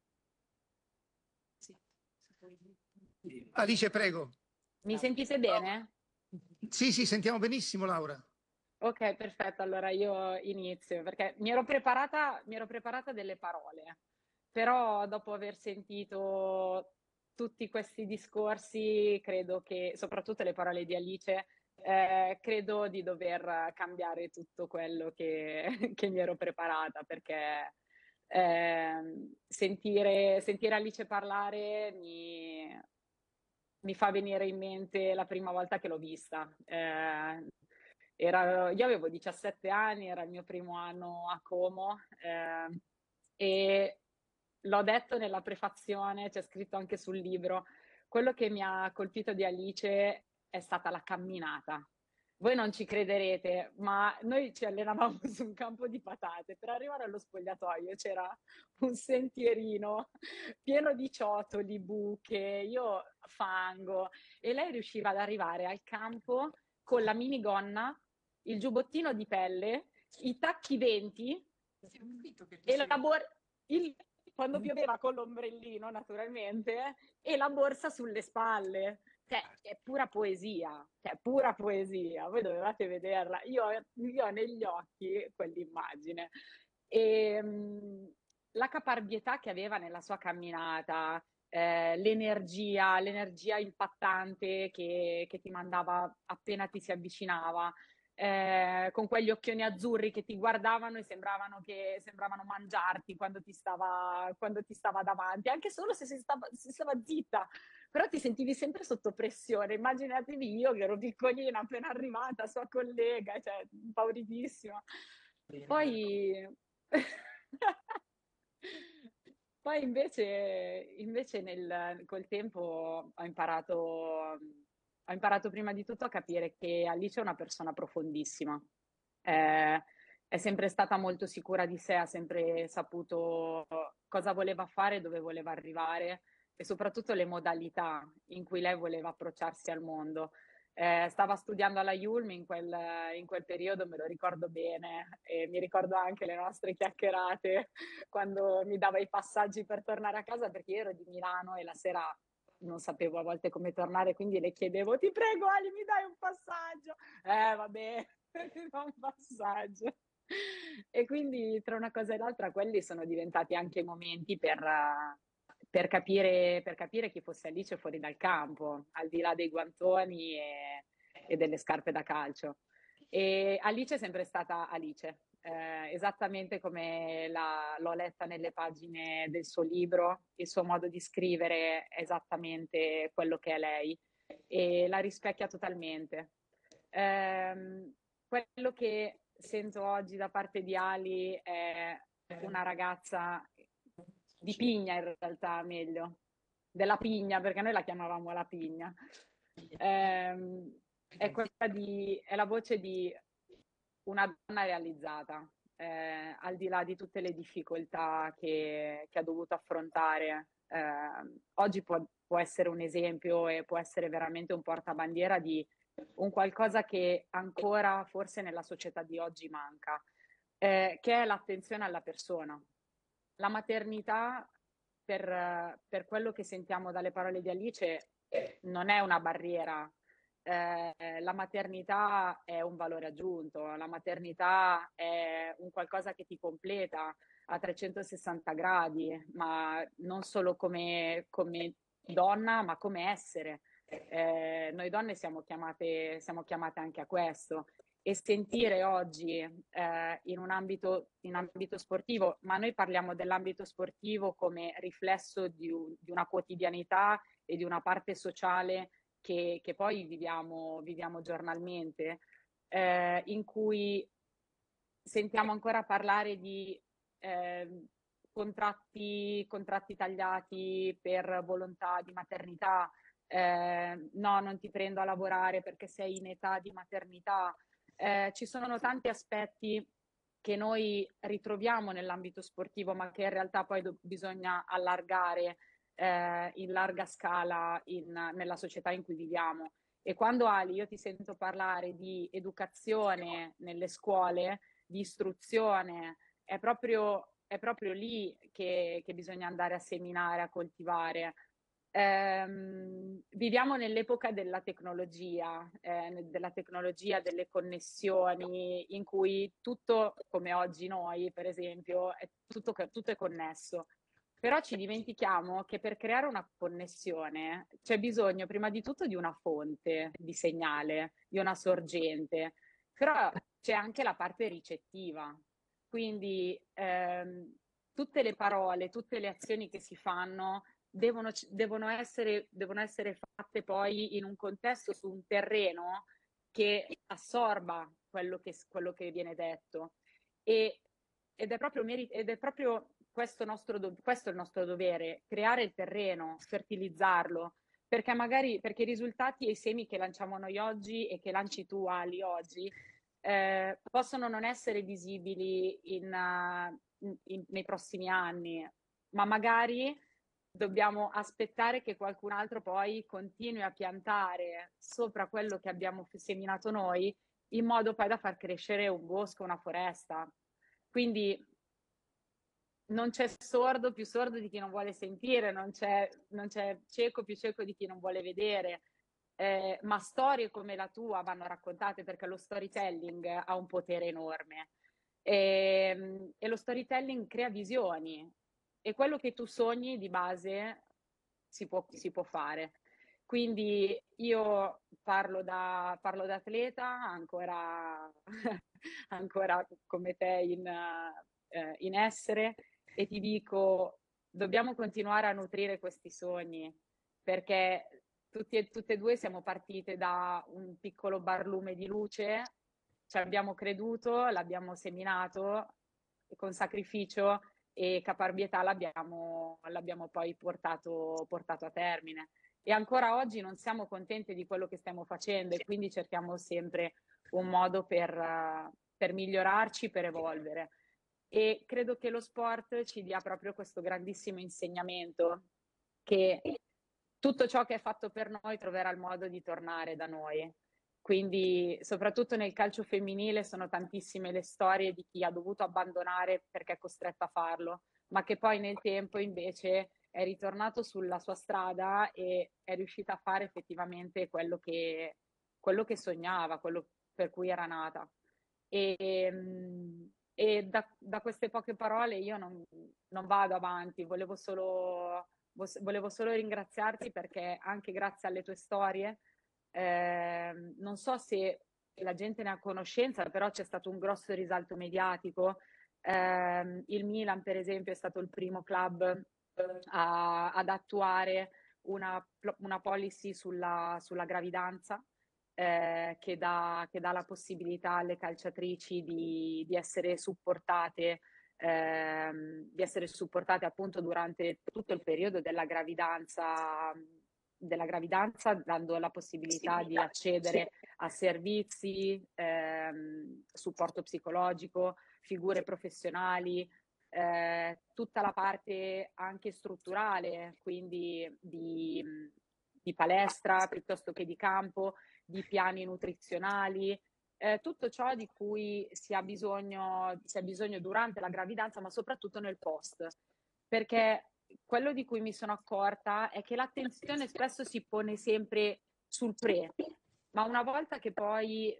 Alice, prego. Mi sentite bene? Sì, sentiamo benissimo, Laura. Ok, perfetto. Allora io inizio perché mi ero preparata delle parole, però dopo aver sentito tutti questi discorsi, credo che, soprattutto le parole di Alice, credo di dover cambiare tutto quello che, che mi ero preparata perché sentire Alice parlare mi fa venire in mente la prima volta che l'ho vista. Io avevo 17 anni, era il mio primo anno a Como e l'ho detto nella prefazione, c'è scritto anche sul libro, quello che mi ha colpito di Alice è stata la camminata. Voi non ci crederete, ma noi ci allenavamo su un campo di patate. Per arrivare allo spogliatoio c'era un sentierino pieno di ciotoli, buche, io fango, e lei riusciva ad arrivare al campo con la minigonna, il giubbottino di pelle, i tacchi 20 e quando pioveva con l'ombrellino naturalmente e la borsa sulle spalle. Cioè, è pura poesia, voi dovevate vederla, io ho negli occhi quell'immagine. E la caparbietà che aveva nella sua camminata, l'energia impattante che ti mandava appena ti si avvicinava, con quegli occhioni azzurri che ti guardavano e sembravano mangiarti quando ti stava davanti, anche solo se stava zitta, però ti sentivi sempre sotto pressione. Immaginatevi io che ero piccolina, appena arrivata, sua collega, cioè impauritissima. Poi poi invece col tempo ho imparato prima di tutto a capire che Alice è una persona profondissima. È sempre stata molto sicura di sé, ha sempre saputo cosa voleva fare, dove voleva arrivare e soprattutto le modalità in cui lei voleva approcciarsi al mondo. Stava studiando alla Yulm in quel periodo, me lo ricordo bene, e mi ricordo anche le nostre chiacchierate quando mi dava i passaggi per tornare a casa, perché io ero di Milano e la sera non sapevo a volte come tornare, quindi le chiedevo: ti prego Ali, mi dai un passaggio? Vabbè, ti do un passaggio. E quindi tra una cosa e l'altra quelli sono diventati anche momenti per capire chi fosse Alice fuori dal campo, al di là dei guantoni e delle scarpe da calcio. E Alice è sempre stata Alice, esattamente come l'ho letta nelle pagine del suo libro, il suo modo di scrivere è esattamente quello che è lei e la rispecchia totalmente. Quello che sento oggi da parte di Ali è una ragazza di Pigna, in realtà, meglio, della Pigna, perché noi la chiamavamo la Pigna. È la voce di una donna realizzata, al di là di tutte le difficoltà che ha dovuto affrontare. Oggi può essere un esempio e può essere veramente un portabandiera di un qualcosa che ancora forse nella società di oggi manca, che è l'attenzione alla persona. La maternità, per quello che sentiamo dalle parole di Alice, non è una barriera. La maternità è un valore aggiunto, la maternità è un qualcosa che ti completa a 360 gradi, ma non solo come donna, ma come essere. Noi donne siamo chiamate anche a questo e sentire oggi in un ambito sportivo, ma noi parliamo dell'ambito sportivo come riflesso di una quotidianità e di una parte sociale che poi viviamo giornalmente, in cui sentiamo ancora parlare di contratti tagliati per volontà di maternità, no, non ti prendo a lavorare perché sei in età di maternità. Ci sono tanti aspetti che noi ritroviamo nell'ambito sportivo, ma che in realtà poi bisogna allargare in larga scala nella società in cui viviamo. E quando Ali, io ti sento parlare di educazione nelle scuole, di istruzione, è proprio lì che bisogna andare a seminare, a coltivare. Viviamo nell'epoca della tecnologia, delle connessioni, in cui tutto, come oggi noi per esempio, tutto è connesso. Però ci dimentichiamo che per creare una connessione c'è bisogno prima di tutto di una fonte di segnale, di una sorgente, però c'è anche la parte ricettiva. Quindi tutte le parole, tutte le azioni che si fanno devono essere fatte poi in un contesto, su un terreno che assorba quello che viene detto. Ed è proprio questo è il nostro dovere, creare il terreno, fertilizzarlo, perché i risultati e i semi che lanciamo noi oggi e che lanci tu, Ali, oggi, possono non essere visibili nei prossimi anni, ma magari dobbiamo aspettare che qualcun altro poi continui a piantare sopra quello che abbiamo seminato noi, in modo poi da far crescere un bosco, una foresta. Quindi non c'è sordo più sordo di chi non vuole sentire, non c'è cieco più cieco di chi non vuole vedere. Ma storie come la tua vanno raccontate, perché lo storytelling ha un potere enorme. E lo storytelling crea visioni, e quello che tu sogni di base si può fare. Quindi io parlo da atleta, ancora come te in essere, e ti dico, dobbiamo continuare a nutrire questi sogni, perché tutte e due siamo partite da un piccolo barlume di luce, ci abbiamo creduto, l'abbiamo seminato e con sacrificio e caparbietà l'abbiamo poi portato a termine. E ancora oggi non siamo contenti di quello che stiamo facendo, e quindi cerchiamo sempre un modo per migliorarci, per evolvere. E credo che lo sport ci dia proprio questo grandissimo insegnamento, che tutto ciò che è fatto per noi troverà il modo di tornare da noi. Quindi, soprattutto nel calcio femminile, sono tantissime le storie di chi ha dovuto abbandonare perché è costretto a farlo, ma che poi nel tempo invece è ritornato sulla sua strada e è riuscita a fare effettivamente quello che sognava, quello per cui era nata. E da queste poche parole io non vado avanti, volevo solo ringraziarti, perché anche grazie alle tue storie, non so se la gente ne ha conoscenza, però c'è stato un grosso risalto mediatico. Il Milan, per esempio, è stato il primo club ad attuare una policy sulla gravidanza, che dà la possibilità alle calciatrici di essere supportate appunto durante tutto il periodo della gravidanza, dando la possibilità di accedere a servizi, supporto psicologico, figure professionali, tutta la parte anche strutturale, quindi di palestra piuttosto che di campo, di piani nutrizionali, tutto ciò di cui si ha bisogno durante la gravidanza, ma soprattutto nel post. Perché quello di cui mi sono accorta è che l'attenzione spesso si pone sempre sul pre, ma una volta che poi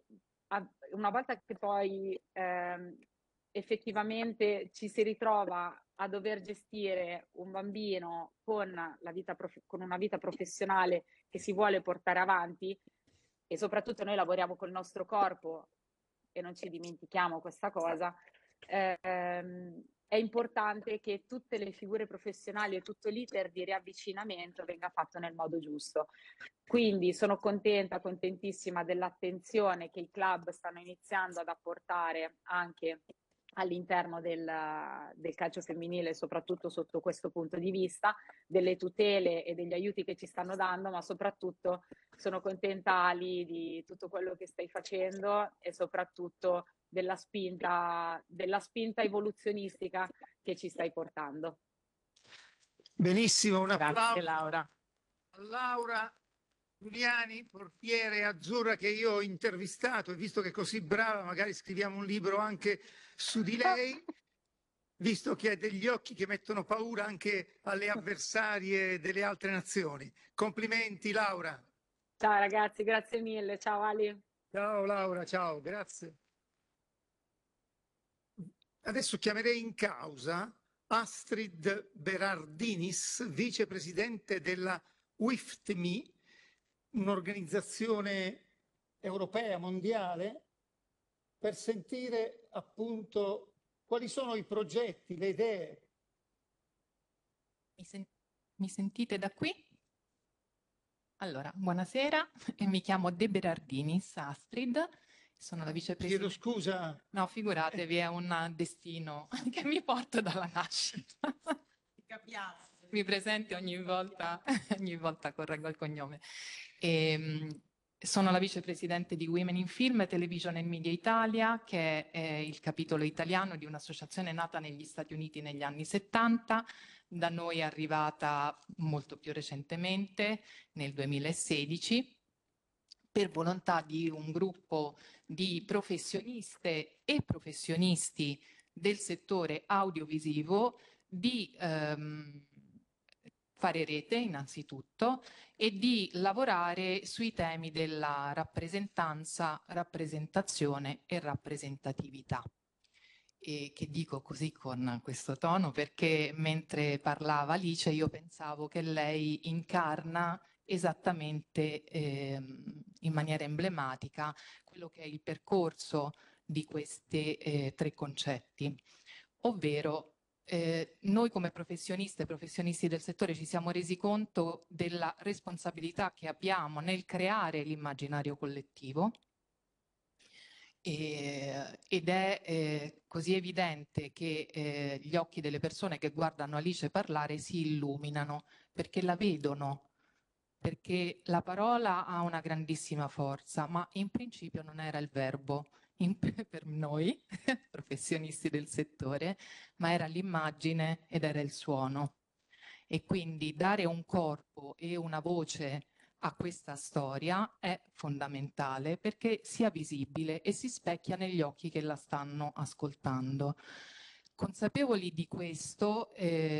effettivamente ci si ritrova a dover gestire un bambino con una vita professionale che si vuole portare avanti, e soprattutto noi lavoriamo col nostro corpo e non ci dimentichiamo questa cosa, è importante che tutte le figure professionali e tutto l'iter di riavvicinamento venga fatto nel modo giusto. Quindi sono contenta, contentissima dell'attenzione che i club stanno iniziando ad apportare anche all'interno del calcio femminile, soprattutto sotto questo punto di vista, delle tutele e degli aiuti che ci stanno dando, ma soprattutto sono contenta, Ali, di tutto quello che stai facendo e soprattutto della spinta evoluzionistica che ci stai portando. Benissimo, un Grazie applauso Laura. a Laura Giuliani, portiere azzurra, che io ho intervistato, e visto che è così brava, magari scriviamo un libro anche su di lei, visto che ha degli occhi che mettono paura anche alle avversarie delle altre nazioni. Complimenti Laura. Ciao ragazzi, grazie mille. Ciao Ali. Ciao Laura, ciao, grazie. Adesso chiamerei in causa Astrid Berardinis, vicepresidente della WIFTMI, un'organizzazione europea, mondiale, per sentire appunto quali sono i progetti, le idee. Mi sentite da qui? Allora, buonasera, mi chiamo De Berardinis Astrid, sono la vicepresidente. Chiedo scusa. No, figuratevi, è un destino che mi porta dalla nascita. Capiamo. Mi presenti ogni volta correggo il cognome. Sono la vicepresidente di Women in Film, Television and Media Italia, che è il capitolo italiano di un'associazione nata negli Stati Uniti negli anni 70, da noi è arrivata molto più recentemente, nel 2016, per volontà di un gruppo di professioniste e professionisti del settore audiovisivo di fare rete innanzitutto e di lavorare sui temi della rappresentanza, rappresentazione e rappresentatività. E che dico così con questo tono perché mentre parlava Alice io pensavo che lei incarna esattamente in maniera emblematica quello che è il percorso di questi tre concetti, ovvero noi come professioniste e professionisti del settore ci siamo resi conto della responsabilità che abbiamo nel creare l'immaginario collettivo ed è così evidente che gli occhi delle persone che guardano Alice parlare si illuminano perché la vedono, perché la parola ha una grandissima forza, ma in principio non era il verbo per noi professionisti del settore, ma era l'immagine ed era il suono. E quindi dare un corpo e una voce a questa storia è fondamentale perché sia visibile e si specchia negli occhi che la stanno ascoltando. Consapevoli di questo,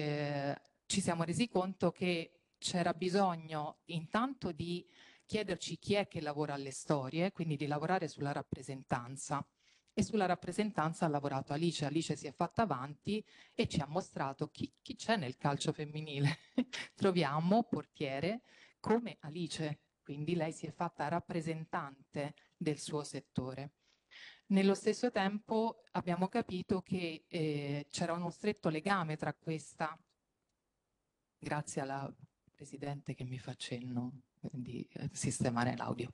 ci siamo resi conto che c'era bisogno intanto di chiederci chi è che lavora alle storie, quindi di lavorare sulla rappresentanza. E sulla rappresentanza ha lavorato Alice. Alice si è fatta avanti e ci ha mostrato chi c'è nel calcio femminile. Troviamo portiere come Alice, quindi lei si è fatta rappresentante del suo settore. Nello stesso tempo abbiamo capito che c'era uno stretto legame tra questa, grazie alla Presidente che mi fa cenno di sistemare l'audio,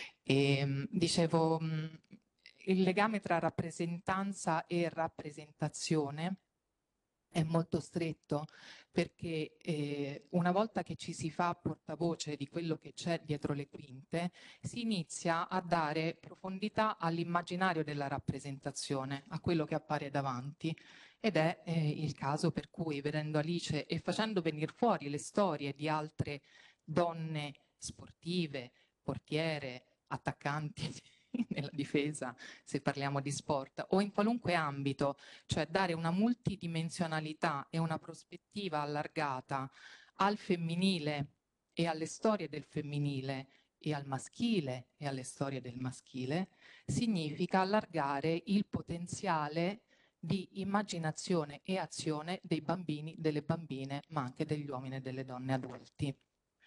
dicevo il legame tra rappresentanza e rappresentazione è molto stretto perché una volta che ci si fa portavoce di quello che c'è dietro le quinte, si inizia a dare profondità all'immaginario della rappresentazione, a quello che appare davanti. Ed è il caso per cui, vedendo Alice e facendo venire fuori le storie di altre donne sportive, portiere, attaccanti nella difesa, se parliamo di sport, o in qualunque ambito, cioè dare una multidimensionalità e una prospettiva allargata al femminile e alle storie del femminile e al maschile e alle storie del maschile, significa allargare il potenziale di immaginazione e azione dei bambini, delle bambine, ma anche degli uomini e delle donne adulti.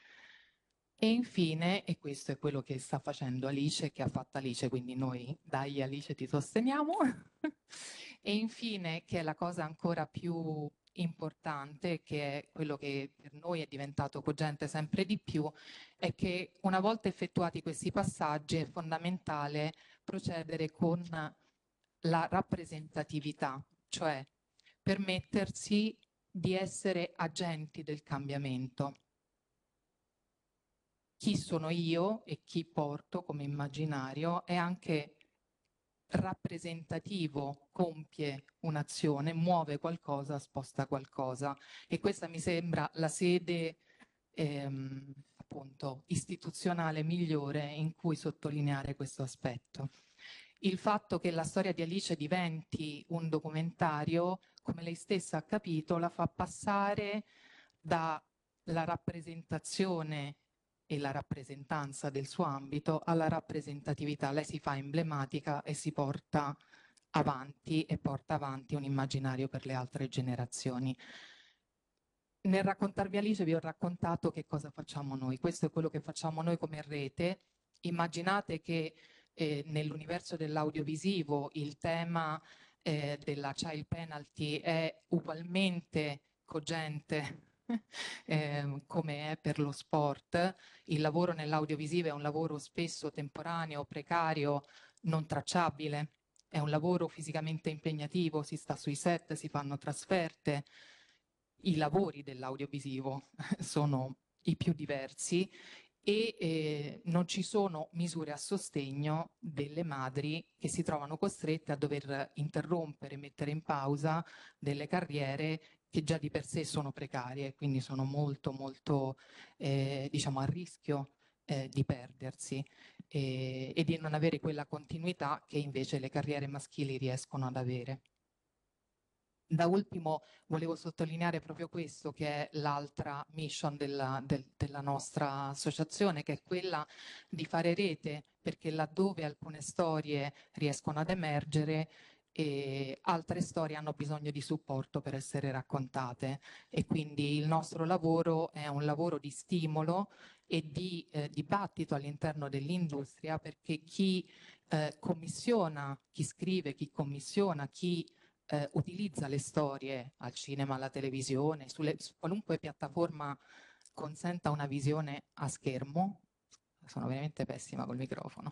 E infine, e questo è quello che sta facendo Alice, che ha fatto Alice, quindi noi, dai Alice, ti sosteniamo, e infine, che è la cosa ancora più importante, che è quello che per noi è diventato cogente sempre di più, è che una volta effettuati questi passaggi è fondamentale procedere con la rappresentatività, cioè permettersi di essere agenti del cambiamento. Chi sono io e chi porto come immaginario è anche rappresentativo, compie un'azione, muove qualcosa, sposta qualcosa, e questa mi sembra la sede appunto istituzionale migliore in cui sottolineare questo aspetto. Il fatto che la storia di Alice diventi un documentario, come lei stessa ha capito, la fa passare dalla rappresentazione e la rappresentanza del suo ambito alla rappresentatività. Lei si fa emblematica e si porta avanti e porta avanti un immaginario per le altre generazioni. Nel raccontarvi Alice vi ho raccontato che cosa facciamo noi. Questo è quello che facciamo noi come rete. Immaginate che nell'universo dell'audiovisivo il tema della child penalty è ugualmente cogente come è per lo sport. Il lavoro nell'audiovisivo è un lavoro spesso temporaneo, precario, non tracciabile. È un lavoro fisicamente impegnativo, si sta sui set, si fanno trasferte. I lavori dell'audiovisivo sono i più diversi e non ci sono misure a sostegno delle madri che si trovano costrette a dover interrompere, mettere in pausa delle carriere che già di per sé sono precarie, quindi sono molto diciamo a rischio di perdersi e di non avere quella continuità che invece le carriere maschili riescono ad avere. Da ultimo volevo sottolineare proprio questo, che è l'altra mission della nostra associazione, che è quella di fare rete, perché laddove alcune storie riescono ad emergere, altre storie hanno bisogno di supporto per essere raccontate, e quindi il nostro lavoro è un lavoro di stimolo e di dibattito all'interno dell'industria, perché chi commissiona, chi scrive, chi commissiona, chi utilizza le storie al cinema, alla televisione, su qualunque piattaforma consenta una visione a schermo. Sono veramente pessima col microfono.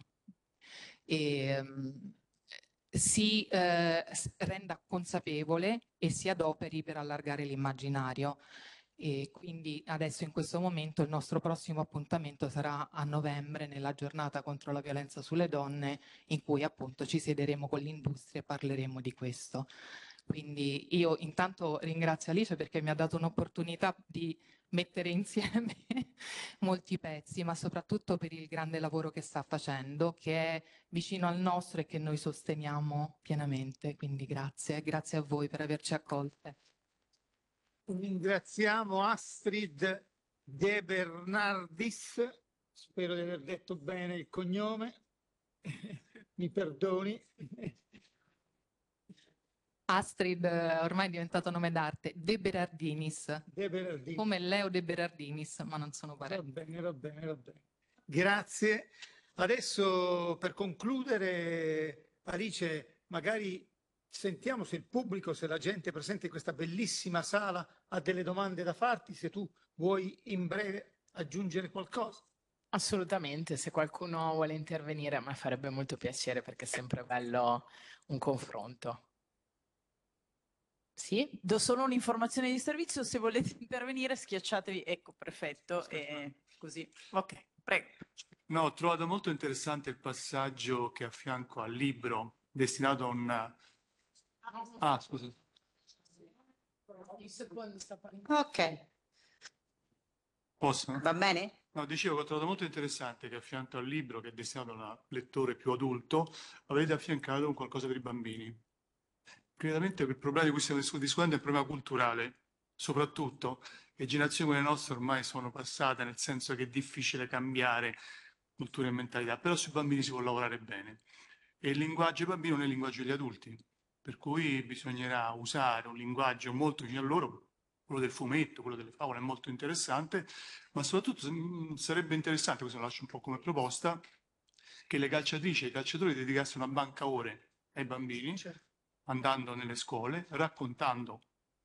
Si renda consapevole e si adoperi per allargare l'immaginario. E quindi adesso in questo momento il nostro prossimo appuntamento sarà a novembre, nella giornata contro la violenza sulle donne, in cui appunto ci siederemo con l'industria e parleremo di questo. Quindi io intanto ringrazio Alice perché mi ha dato un'opportunità di mettere insieme molti pezzi, ma soprattutto per il grande lavoro che sta facendo, che è vicino al nostro e che noi sosteniamo pienamente. Quindi grazie a voi per averci accolte. Ringraziamo Astrid De Bernardis, spero di aver detto bene il cognome, mi perdoni. Astrid ormai è diventato nome d'arte, De Berardinis, come Leo De Berardinis, ma non sono parenti. Va bene. Grazie. Adesso per concludere, Alice, magari sentiamo se il pubblico, se la gente presente in questa bellissima sala ha delle domande da farti, se tu vuoi in breve aggiungere qualcosa. Assolutamente, se qualcuno vuole intervenire a me farebbe molto piacere, perché è sempre bello un confronto. Sì? Do solo un'informazione di servizio, se volete intervenire schiacciatevi, ecco, perfetto, e così. Ok, prego. No, ho trovato molto interessante il passaggio che a fianco al libro destinato a un... Ah, scusa. Ok. Posso? Va bene? No, dicevo che ho trovato molto interessante che a fianco al libro, che è destinato a un lettore più adulto, avete affiancato un qualcosa per i bambini. Praticamente il problema di cui stiamo discutendo è il problema culturale, soprattutto le generazioni come le nostre ormai sono passate, nel senso che è difficile cambiare cultura e mentalità, però sui bambini si può lavorare bene. E il linguaggio dei bambini non è il linguaggio degli adulti, per cui bisognerà usare un linguaggio molto vicino a loro, quello del fumetto, quello delle favole, è molto interessante, ma soprattutto sarebbe interessante, questo lo lascio un po' come proposta, che le calciatrici e i calciatori dedicassero una banca ore ai bambini, andando nelle scuole, raccontando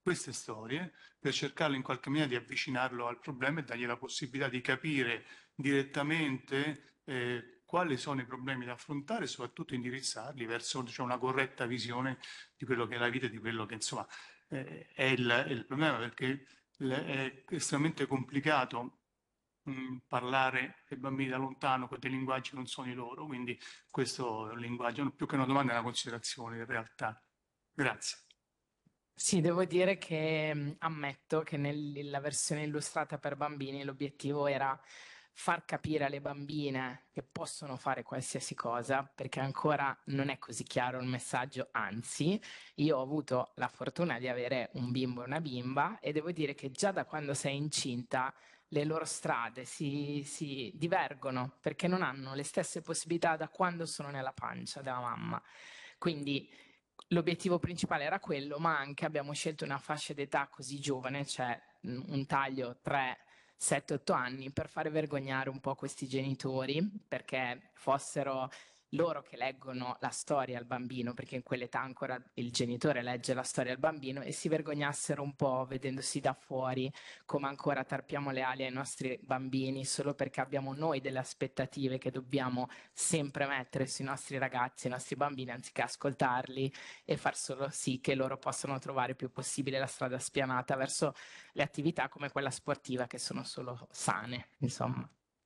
queste storie per cercare in qualche maniera di avvicinarlo al problema e dargli la possibilità di capire direttamente quali sono i problemi da affrontare e soprattutto indirizzarli verso, diciamo, una corretta visione di quello che è la vita e di quello che insomma è il problema, perché è estremamente complicato parlare ai bambini da lontano con dei linguaggi che non sono i loro, quindi questo è un linguaggio più che una domanda, è una considerazione in realtà. Grazie. Sì, devo dire che ammetto che nella versione illustrata per bambini l'obiettivo era far capire alle bambine che possono fare qualsiasi cosa, perché ancora non è così chiaro il messaggio, anzi, io ho avuto la fortuna di avere un bimbo e una bimba e devo dire che già da quando sei incinta le loro strade si divergono perché non hanno le stesse possibilità da quando sono nella pancia della mamma. Quindi l'obiettivo principale era quello, ma anche abbiamo scelto una fascia d'età così giovane, cioè un taglio 3, 7, 8 anni, per fare vergognare un po' questi genitori, perché fossero loro che leggono la storia al bambino, perché in quell'età ancora il genitore legge la storia al bambino, e si vergognassero un po' vedendosi da fuori come ancora tarpiamo le ali ai nostri bambini solo perché abbiamo noi delle aspettative che dobbiamo sempre mettere sui nostri ragazzi, i nostri bambini, anziché ascoltarli e far solo sì che loro possano trovare il più possibile la strada spianata verso le attività come quella sportiva, che sono solo sane, insomma.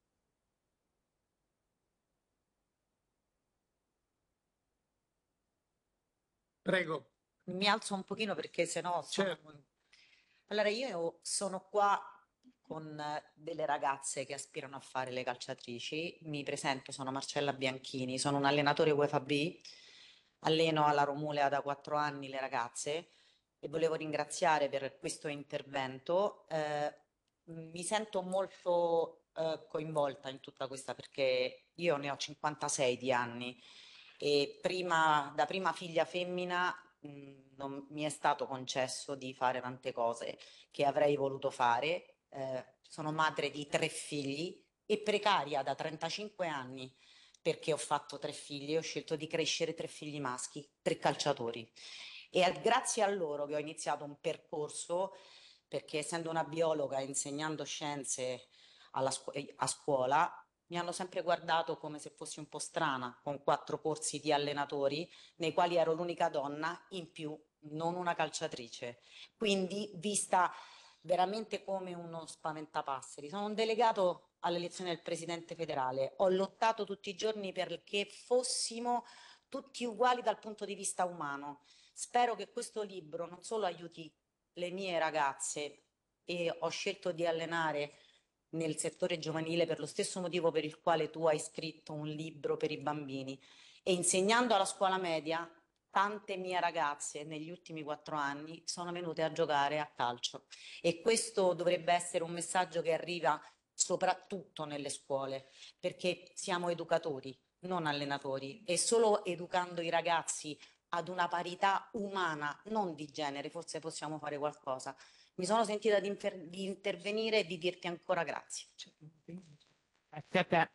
Prego. Mi alzo un pochino perché sennò Certo. Allora, io sono qua con delle ragazze che aspirano a fare le calciatrici. Mi presento, sono Marcella Bianchini, sono un allenatore UEFA B, alleno alla Romulea da 4 anni le ragazze e volevo ringraziare per questo intervento. Mi sento molto coinvolta in tutta questa perché io ne ho 56 di anni e da prima figlia femmina non mi è stato concesso di fare tante cose che avrei voluto fare. Sono madre di 3 figli e precaria da 35 anni perché ho fatto 3 figli e ho scelto di crescere 3 figli maschi, 3 calciatori. E grazie a loro che ho iniziato un percorso, perché essendo una biologa e insegnando scienze a scuola, mi hanno sempre guardato come se fossi un po' strana, con 4 corsi di allenatori, nei quali ero l'unica donna, in più non una calciatrice. Quindi vista veramente come uno spaventapasseri. Sono un delegato all'elezione del presidente federale. Ho lottato tutti i giorni perché fossimo tutti uguali dal punto di vista umano. Spero che questo libro non solo aiuti le mie ragazze, e ho scelto di allenare nel settore giovanile per lo stesso motivo per il quale tu hai scritto un libro per i bambini, e insegnando alla scuola media tante mie ragazze negli ultimi 4 anni sono venute a giocare a calcio, e questo dovrebbe essere un messaggio che arriva soprattutto nelle scuole, perché siamo educatori, non allenatori, e solo educando i ragazzi ad una parità umana, non di genere, forse possiamo fare qualcosa. Mi sono sentita di intervenire e di dirti ancora grazie. Grazie a te.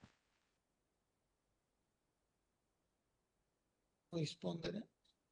Puoi rispondere?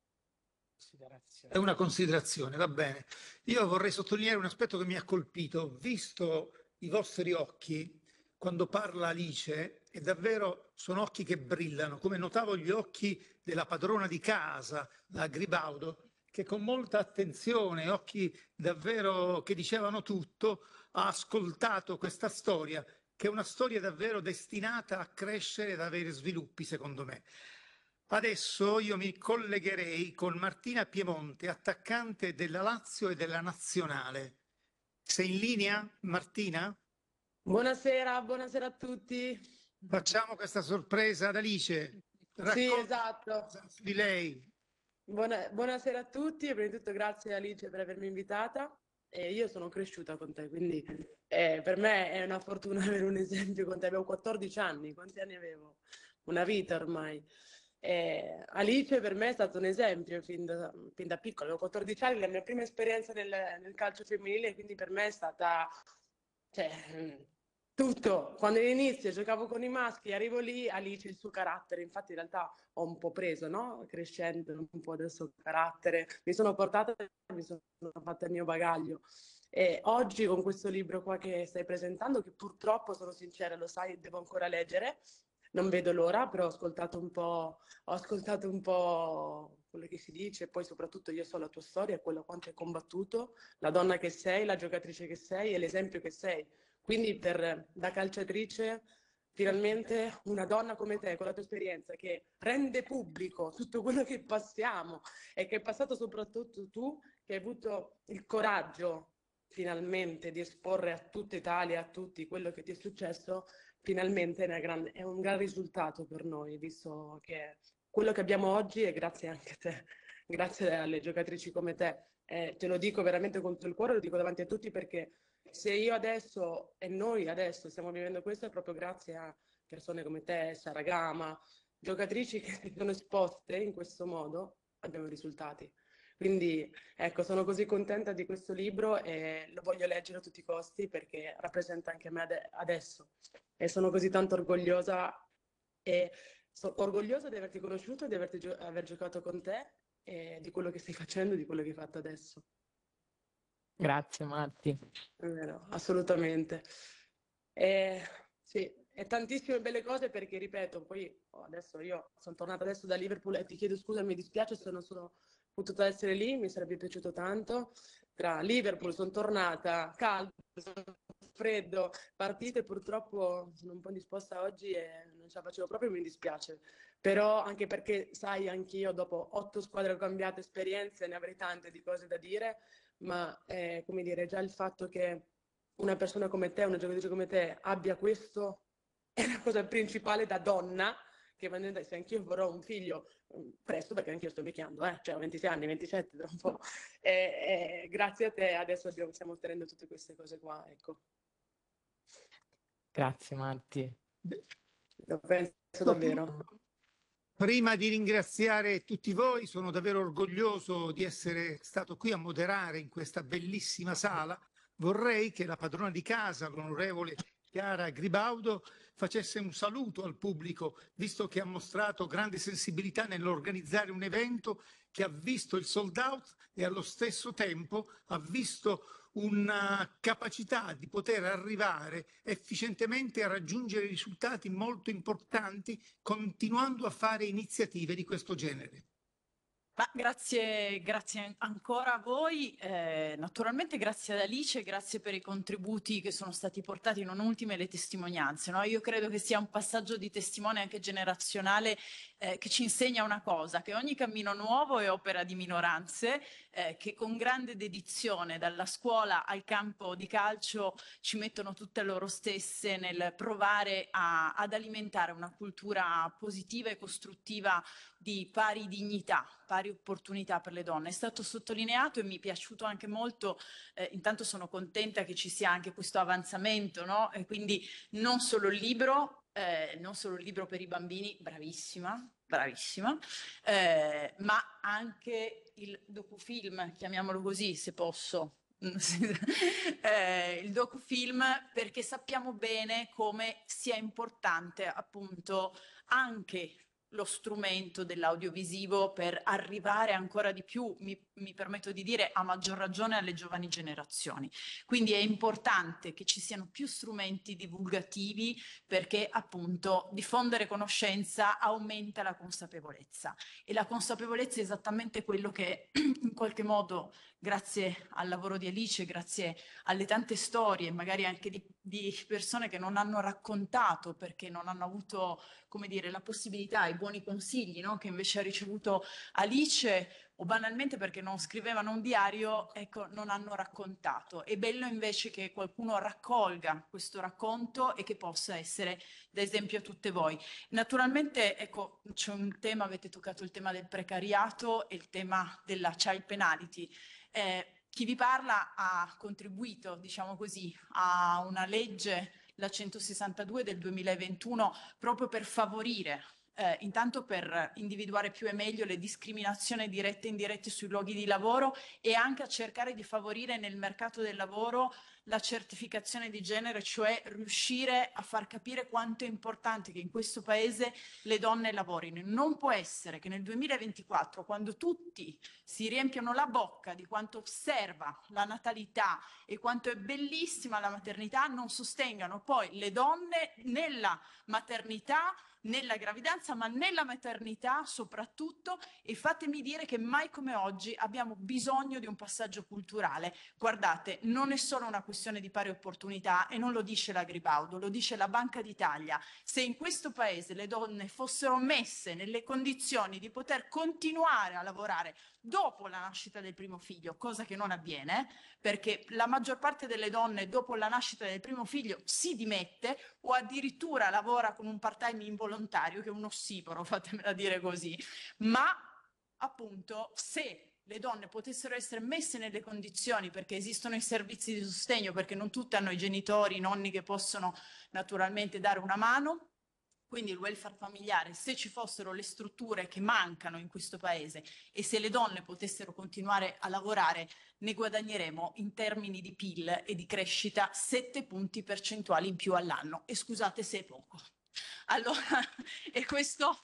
È una considerazione, va bene. Io vorrei sottolineare un aspetto che mi ha colpito. Visto i vostri occhi, quando parla Alice, e davvero sono occhi che brillano, come notavo gli occhi della padrona di casa, la Gribaudo, che con molta attenzione, occhi davvero che dicevano tutto, ha ascoltato questa storia, che è una storia davvero destinata a crescere ed avere sviluppi, secondo me. Adesso io mi collegherei con Martina Piemonte, attaccante della Lazio e della Nazionale. Sei in linea, Martina? Buonasera, buonasera a tutti. Facciamo questa sorpresa ad Alice. Sì, esatto. Di lei. Buonasera a tutti e prima di tutto grazie Alice per avermi invitata. Io sono cresciuta con te, quindi per me è una fortuna avere un esempio con te. Avevo 14 anni, quanti anni avevo? Una vita ormai. Alice per me è stato un esempio fin da piccola, avevo 14 anni, la mia prima esperienza nel calcio femminile, quindi per me è stata, cioè, Tutto, quando all'inizio giocavo con i maschi, arrivo lì, Alice il suo carattere, infatti in realtà ho un po' preso, no? Crescendo un po' del suo carattere, mi sono portata, mi sono fatta il mio bagaglio. E oggi con questo libro qua che stai presentando, che purtroppo, sono sincera, lo sai, devo ancora leggere, non vedo l'ora, però ho ascoltato un po' quello che si dice, poi soprattutto io so la tua storia, quello quanto hai combattuto, la donna che sei, la giocatrice che sei e l'esempio che sei. Quindi da calciatrice, finalmente una donna come te, con la tua esperienza, che rende pubblico tutto quello che passiamo e che hai passato soprattutto tu, che hai avuto il coraggio finalmente di esporre a tutta Italia, a tutti quello che ti è successo, finalmente è un gran risultato per noi, visto che quello che abbiamo oggi è grazie anche a te, grazie alle giocatrici come te. Te lo dico veramente con tutto il cuore, lo dico davanti a tutti perché se io adesso e noi adesso stiamo vivendo questo è proprio grazie a persone come te, Sara Gama, giocatrici che si sono esposte in questo modo, abbiamo risultati. Quindi ecco, sono così contenta di questo libro e lo voglio leggere a tutti i costi perché rappresenta anche me adesso. E sono così tanto orgogliosa e orgogliosa di averti conosciuto, di aver giocato con te e di quello che stai facendo e di quello che hai fatto adesso. Grazie Matti. È vero, assolutamente. Sì, e tantissime belle cose perché, ripeto, poi adesso io sono tornata adesso da Liverpool e ti chiedo scusa, mi dispiace se non sono potuta essere lì, mi sarebbe piaciuto tanto. Tra Liverpool sono tornata, caldo, freddo, partite, purtroppo sono un po' indisposta oggi e non ce la facevo proprio, mi dispiace. Però anche perché, sai, anch'io dopo 8 squadre cambiate, esperienze, ne avrei tante di cose da dire, ma come dire, già il fatto che una persona come te, una giocatrice come te abbia questo è la cosa principale da donna, che se anch'io vorrò un figlio presto, perché anch'io sto invecchiando, cioè ho 26 anni, 27 tra un po', grazie a te adesso stiamo ottenendo tutte queste cose qua, ecco. Grazie Matti. Lo penso davvero. Prima di ringraziare tutti voi, sono davvero orgoglioso di essere stato qui a moderare in questa bellissima sala. Vorrei che la padrona di casa, l'onorevole Chiara Gribaudo, facesse un saluto al pubblico, visto che ha mostrato grande sensibilità nell'organizzare un evento che ha visto il sold out e allo stesso tempo ha visto una capacità di poter arrivare efficientemente a raggiungere risultati molto importanti, continuando a fare iniziative di questo genere. Ma grazie ancora a voi, naturalmente grazie ad Alice, grazie per i contributi che sono stati portati, non ultime le testimonianze, no? Io credo che sia un passaggio di testimone anche generazionale che ci insegna una cosa, che ogni cammino nuovo è opera di minoranze, che con grande dedizione dalla scuola al campo di calcio ci mettono tutte loro stesse nel provare ad alimentare una cultura positiva e costruttiva di pari dignità, pari opportunità per le donne. È stato sottolineato e mi è piaciuto anche molto, intanto sono contenta che ci sia anche questo avanzamento, no? E quindi non solo il libro per i bambini, bravissima, ma anche il docufilm, chiamiamolo così se posso, il docufilm, perché sappiamo bene come sia importante appunto anche lo strumento dell'audiovisivo per arrivare ancora di più, mi permetto di dire, a maggior ragione alle giovani generazioni. Quindi è importante che ci siano più strumenti divulgativi perché appunto diffondere conoscenza aumenta la consapevolezza e la consapevolezza è esattamente quello che in qualche modo, grazie al lavoro di Alice, grazie alle tante storie, magari anche di persone che non hanno raccontato perché non hanno avuto, come dire, la possibilità, i buoni consigli, no? Che invece ha ricevuto Alice, o banalmente perché non scrivevano un diario, ecco, non hanno raccontato. È bello invece che qualcuno raccolga questo racconto e che possa essere d'esempio a tutte voi. Naturalmente, ecco, c'è un tema, avete toccato il tema del precariato e il tema della child penalty. Chi vi parla ha contribuito, diciamo così, a una legge, la 162 del 2021, proprio per favorire, intanto per individuare più e meglio le discriminazioni dirette e indirette sui luoghi di lavoro e anche a cercare di favorire nel mercato del lavoro la certificazione di genere, cioè riuscire a far capire quanto è importante che in questo paese le donne lavorino. Non può essere che nel 2024, quando tutti si riempiono la bocca di quanto osserva la natalità e quanto è bellissima la maternità, non sostengano poi le donne nella maternità, nella gravidanza, ma nella maternità soprattutto, e fatemi dire che mai come oggi abbiamo bisogno di un passaggio culturale. Guardate, non è solo una questione di pari opportunità e non lo dice la Gribaudo, lo dice la Banca d'Italia. Se in questo paese le donne fossero messe nelle condizioni di poter continuare a lavorare dopo la nascita del primo figlio, cosa che non avviene, perché la maggior parte delle donne dopo la nascita del primo figlio si dimette o addirittura lavora con un part-time involontario, che è un ossimoro, fatemela dire così, ma appunto se le donne potessero essere messe nelle condizioni, perché esistono i servizi di sostegno, perché non tutte hanno i genitori, i nonni che possono naturalmente dare una mano, quindi il welfare familiare, se ci fossero le strutture che mancano in questo paese e se le donne potessero continuare a lavorare, ne guadagneremo in termini di PIL e di crescita 7 punti percentuali in più all'anno. E scusate se è poco. Allora, e questo...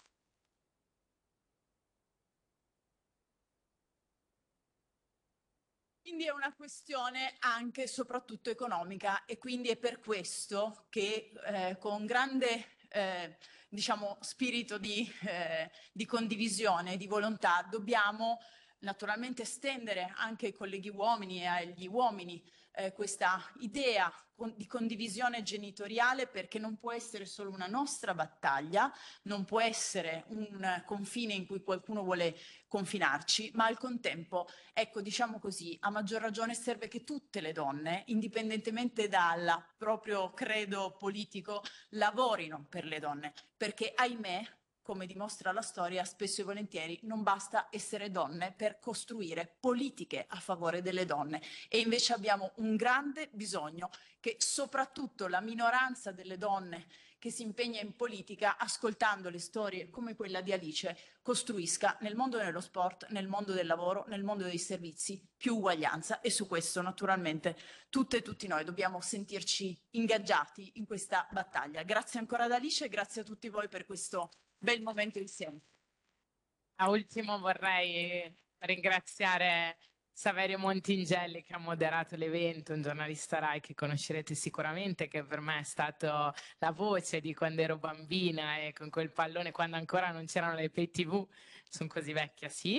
Quindi è una questione anche e soprattutto economica, e quindi è per questo che con grande diciamo, spirito di condivisione, di volontà, dobbiamo naturalmente estendere anche ai colleghi uomini e agli uomini questa idea di condivisione genitoriale, perché non può essere solo una nostra battaglia, non può essere un confine in cui qualcuno vuole confinarci, ma al contempo, ecco, diciamo così, a maggior ragione serve che tutte le donne, indipendentemente dal proprio credo politico, lavorino per le donne, perché ahimè, come dimostra la storia, spesso e volentieri non basta essere donne per costruire politiche a favore delle donne, e invece abbiamo un grande bisogno che soprattutto la minoranza delle donne che si impegna in politica, ascoltando le storie come quella di Alice, costruisca nel mondo dello sport, nel mondo del lavoro, nel mondo dei servizi più uguaglianza, e su questo naturalmente tutte e tutti noi dobbiamo sentirci ingaggiati in questa battaglia. Grazie ancora ad Alice e grazie a tutti voi per questo bel momento insieme. A ultimo vorrei ringraziare Saverio Montingelli che ha moderato l'evento, un giornalista Rai che conoscerete sicuramente, che per me è stato la voce di quando ero bambina e con quel pallone quando ancora non c'erano le pay TV, sono così vecchia, sì,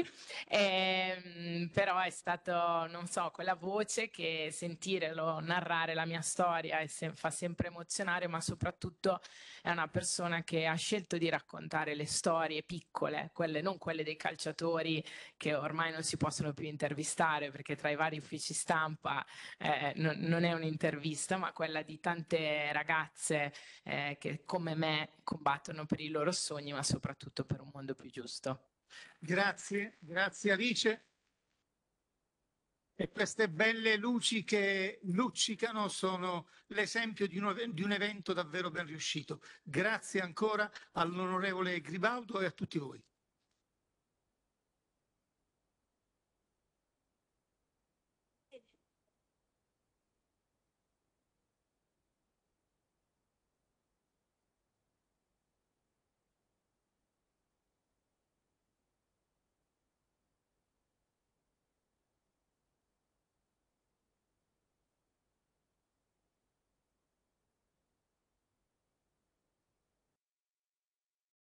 però è stato, non so, quella voce che sentirlo narrare la mia storia fa sempre emozionare, ma soprattutto è una persona che ha scelto di raccontare le storie piccole, quelle, non quelle dei calciatori che ormai non si possono più intervistare perché tra i vari uffici stampa non è un'intervista, ma quella di tante ragazze che come me combattono per i loro sogni, ma soprattutto per un mondo più giusto. Grazie, grazie Alice. E queste belle luci che luccicano sono l'esempio di un evento davvero ben riuscito. Grazie ancora all'onorevole Gribaudo e a tutti voi.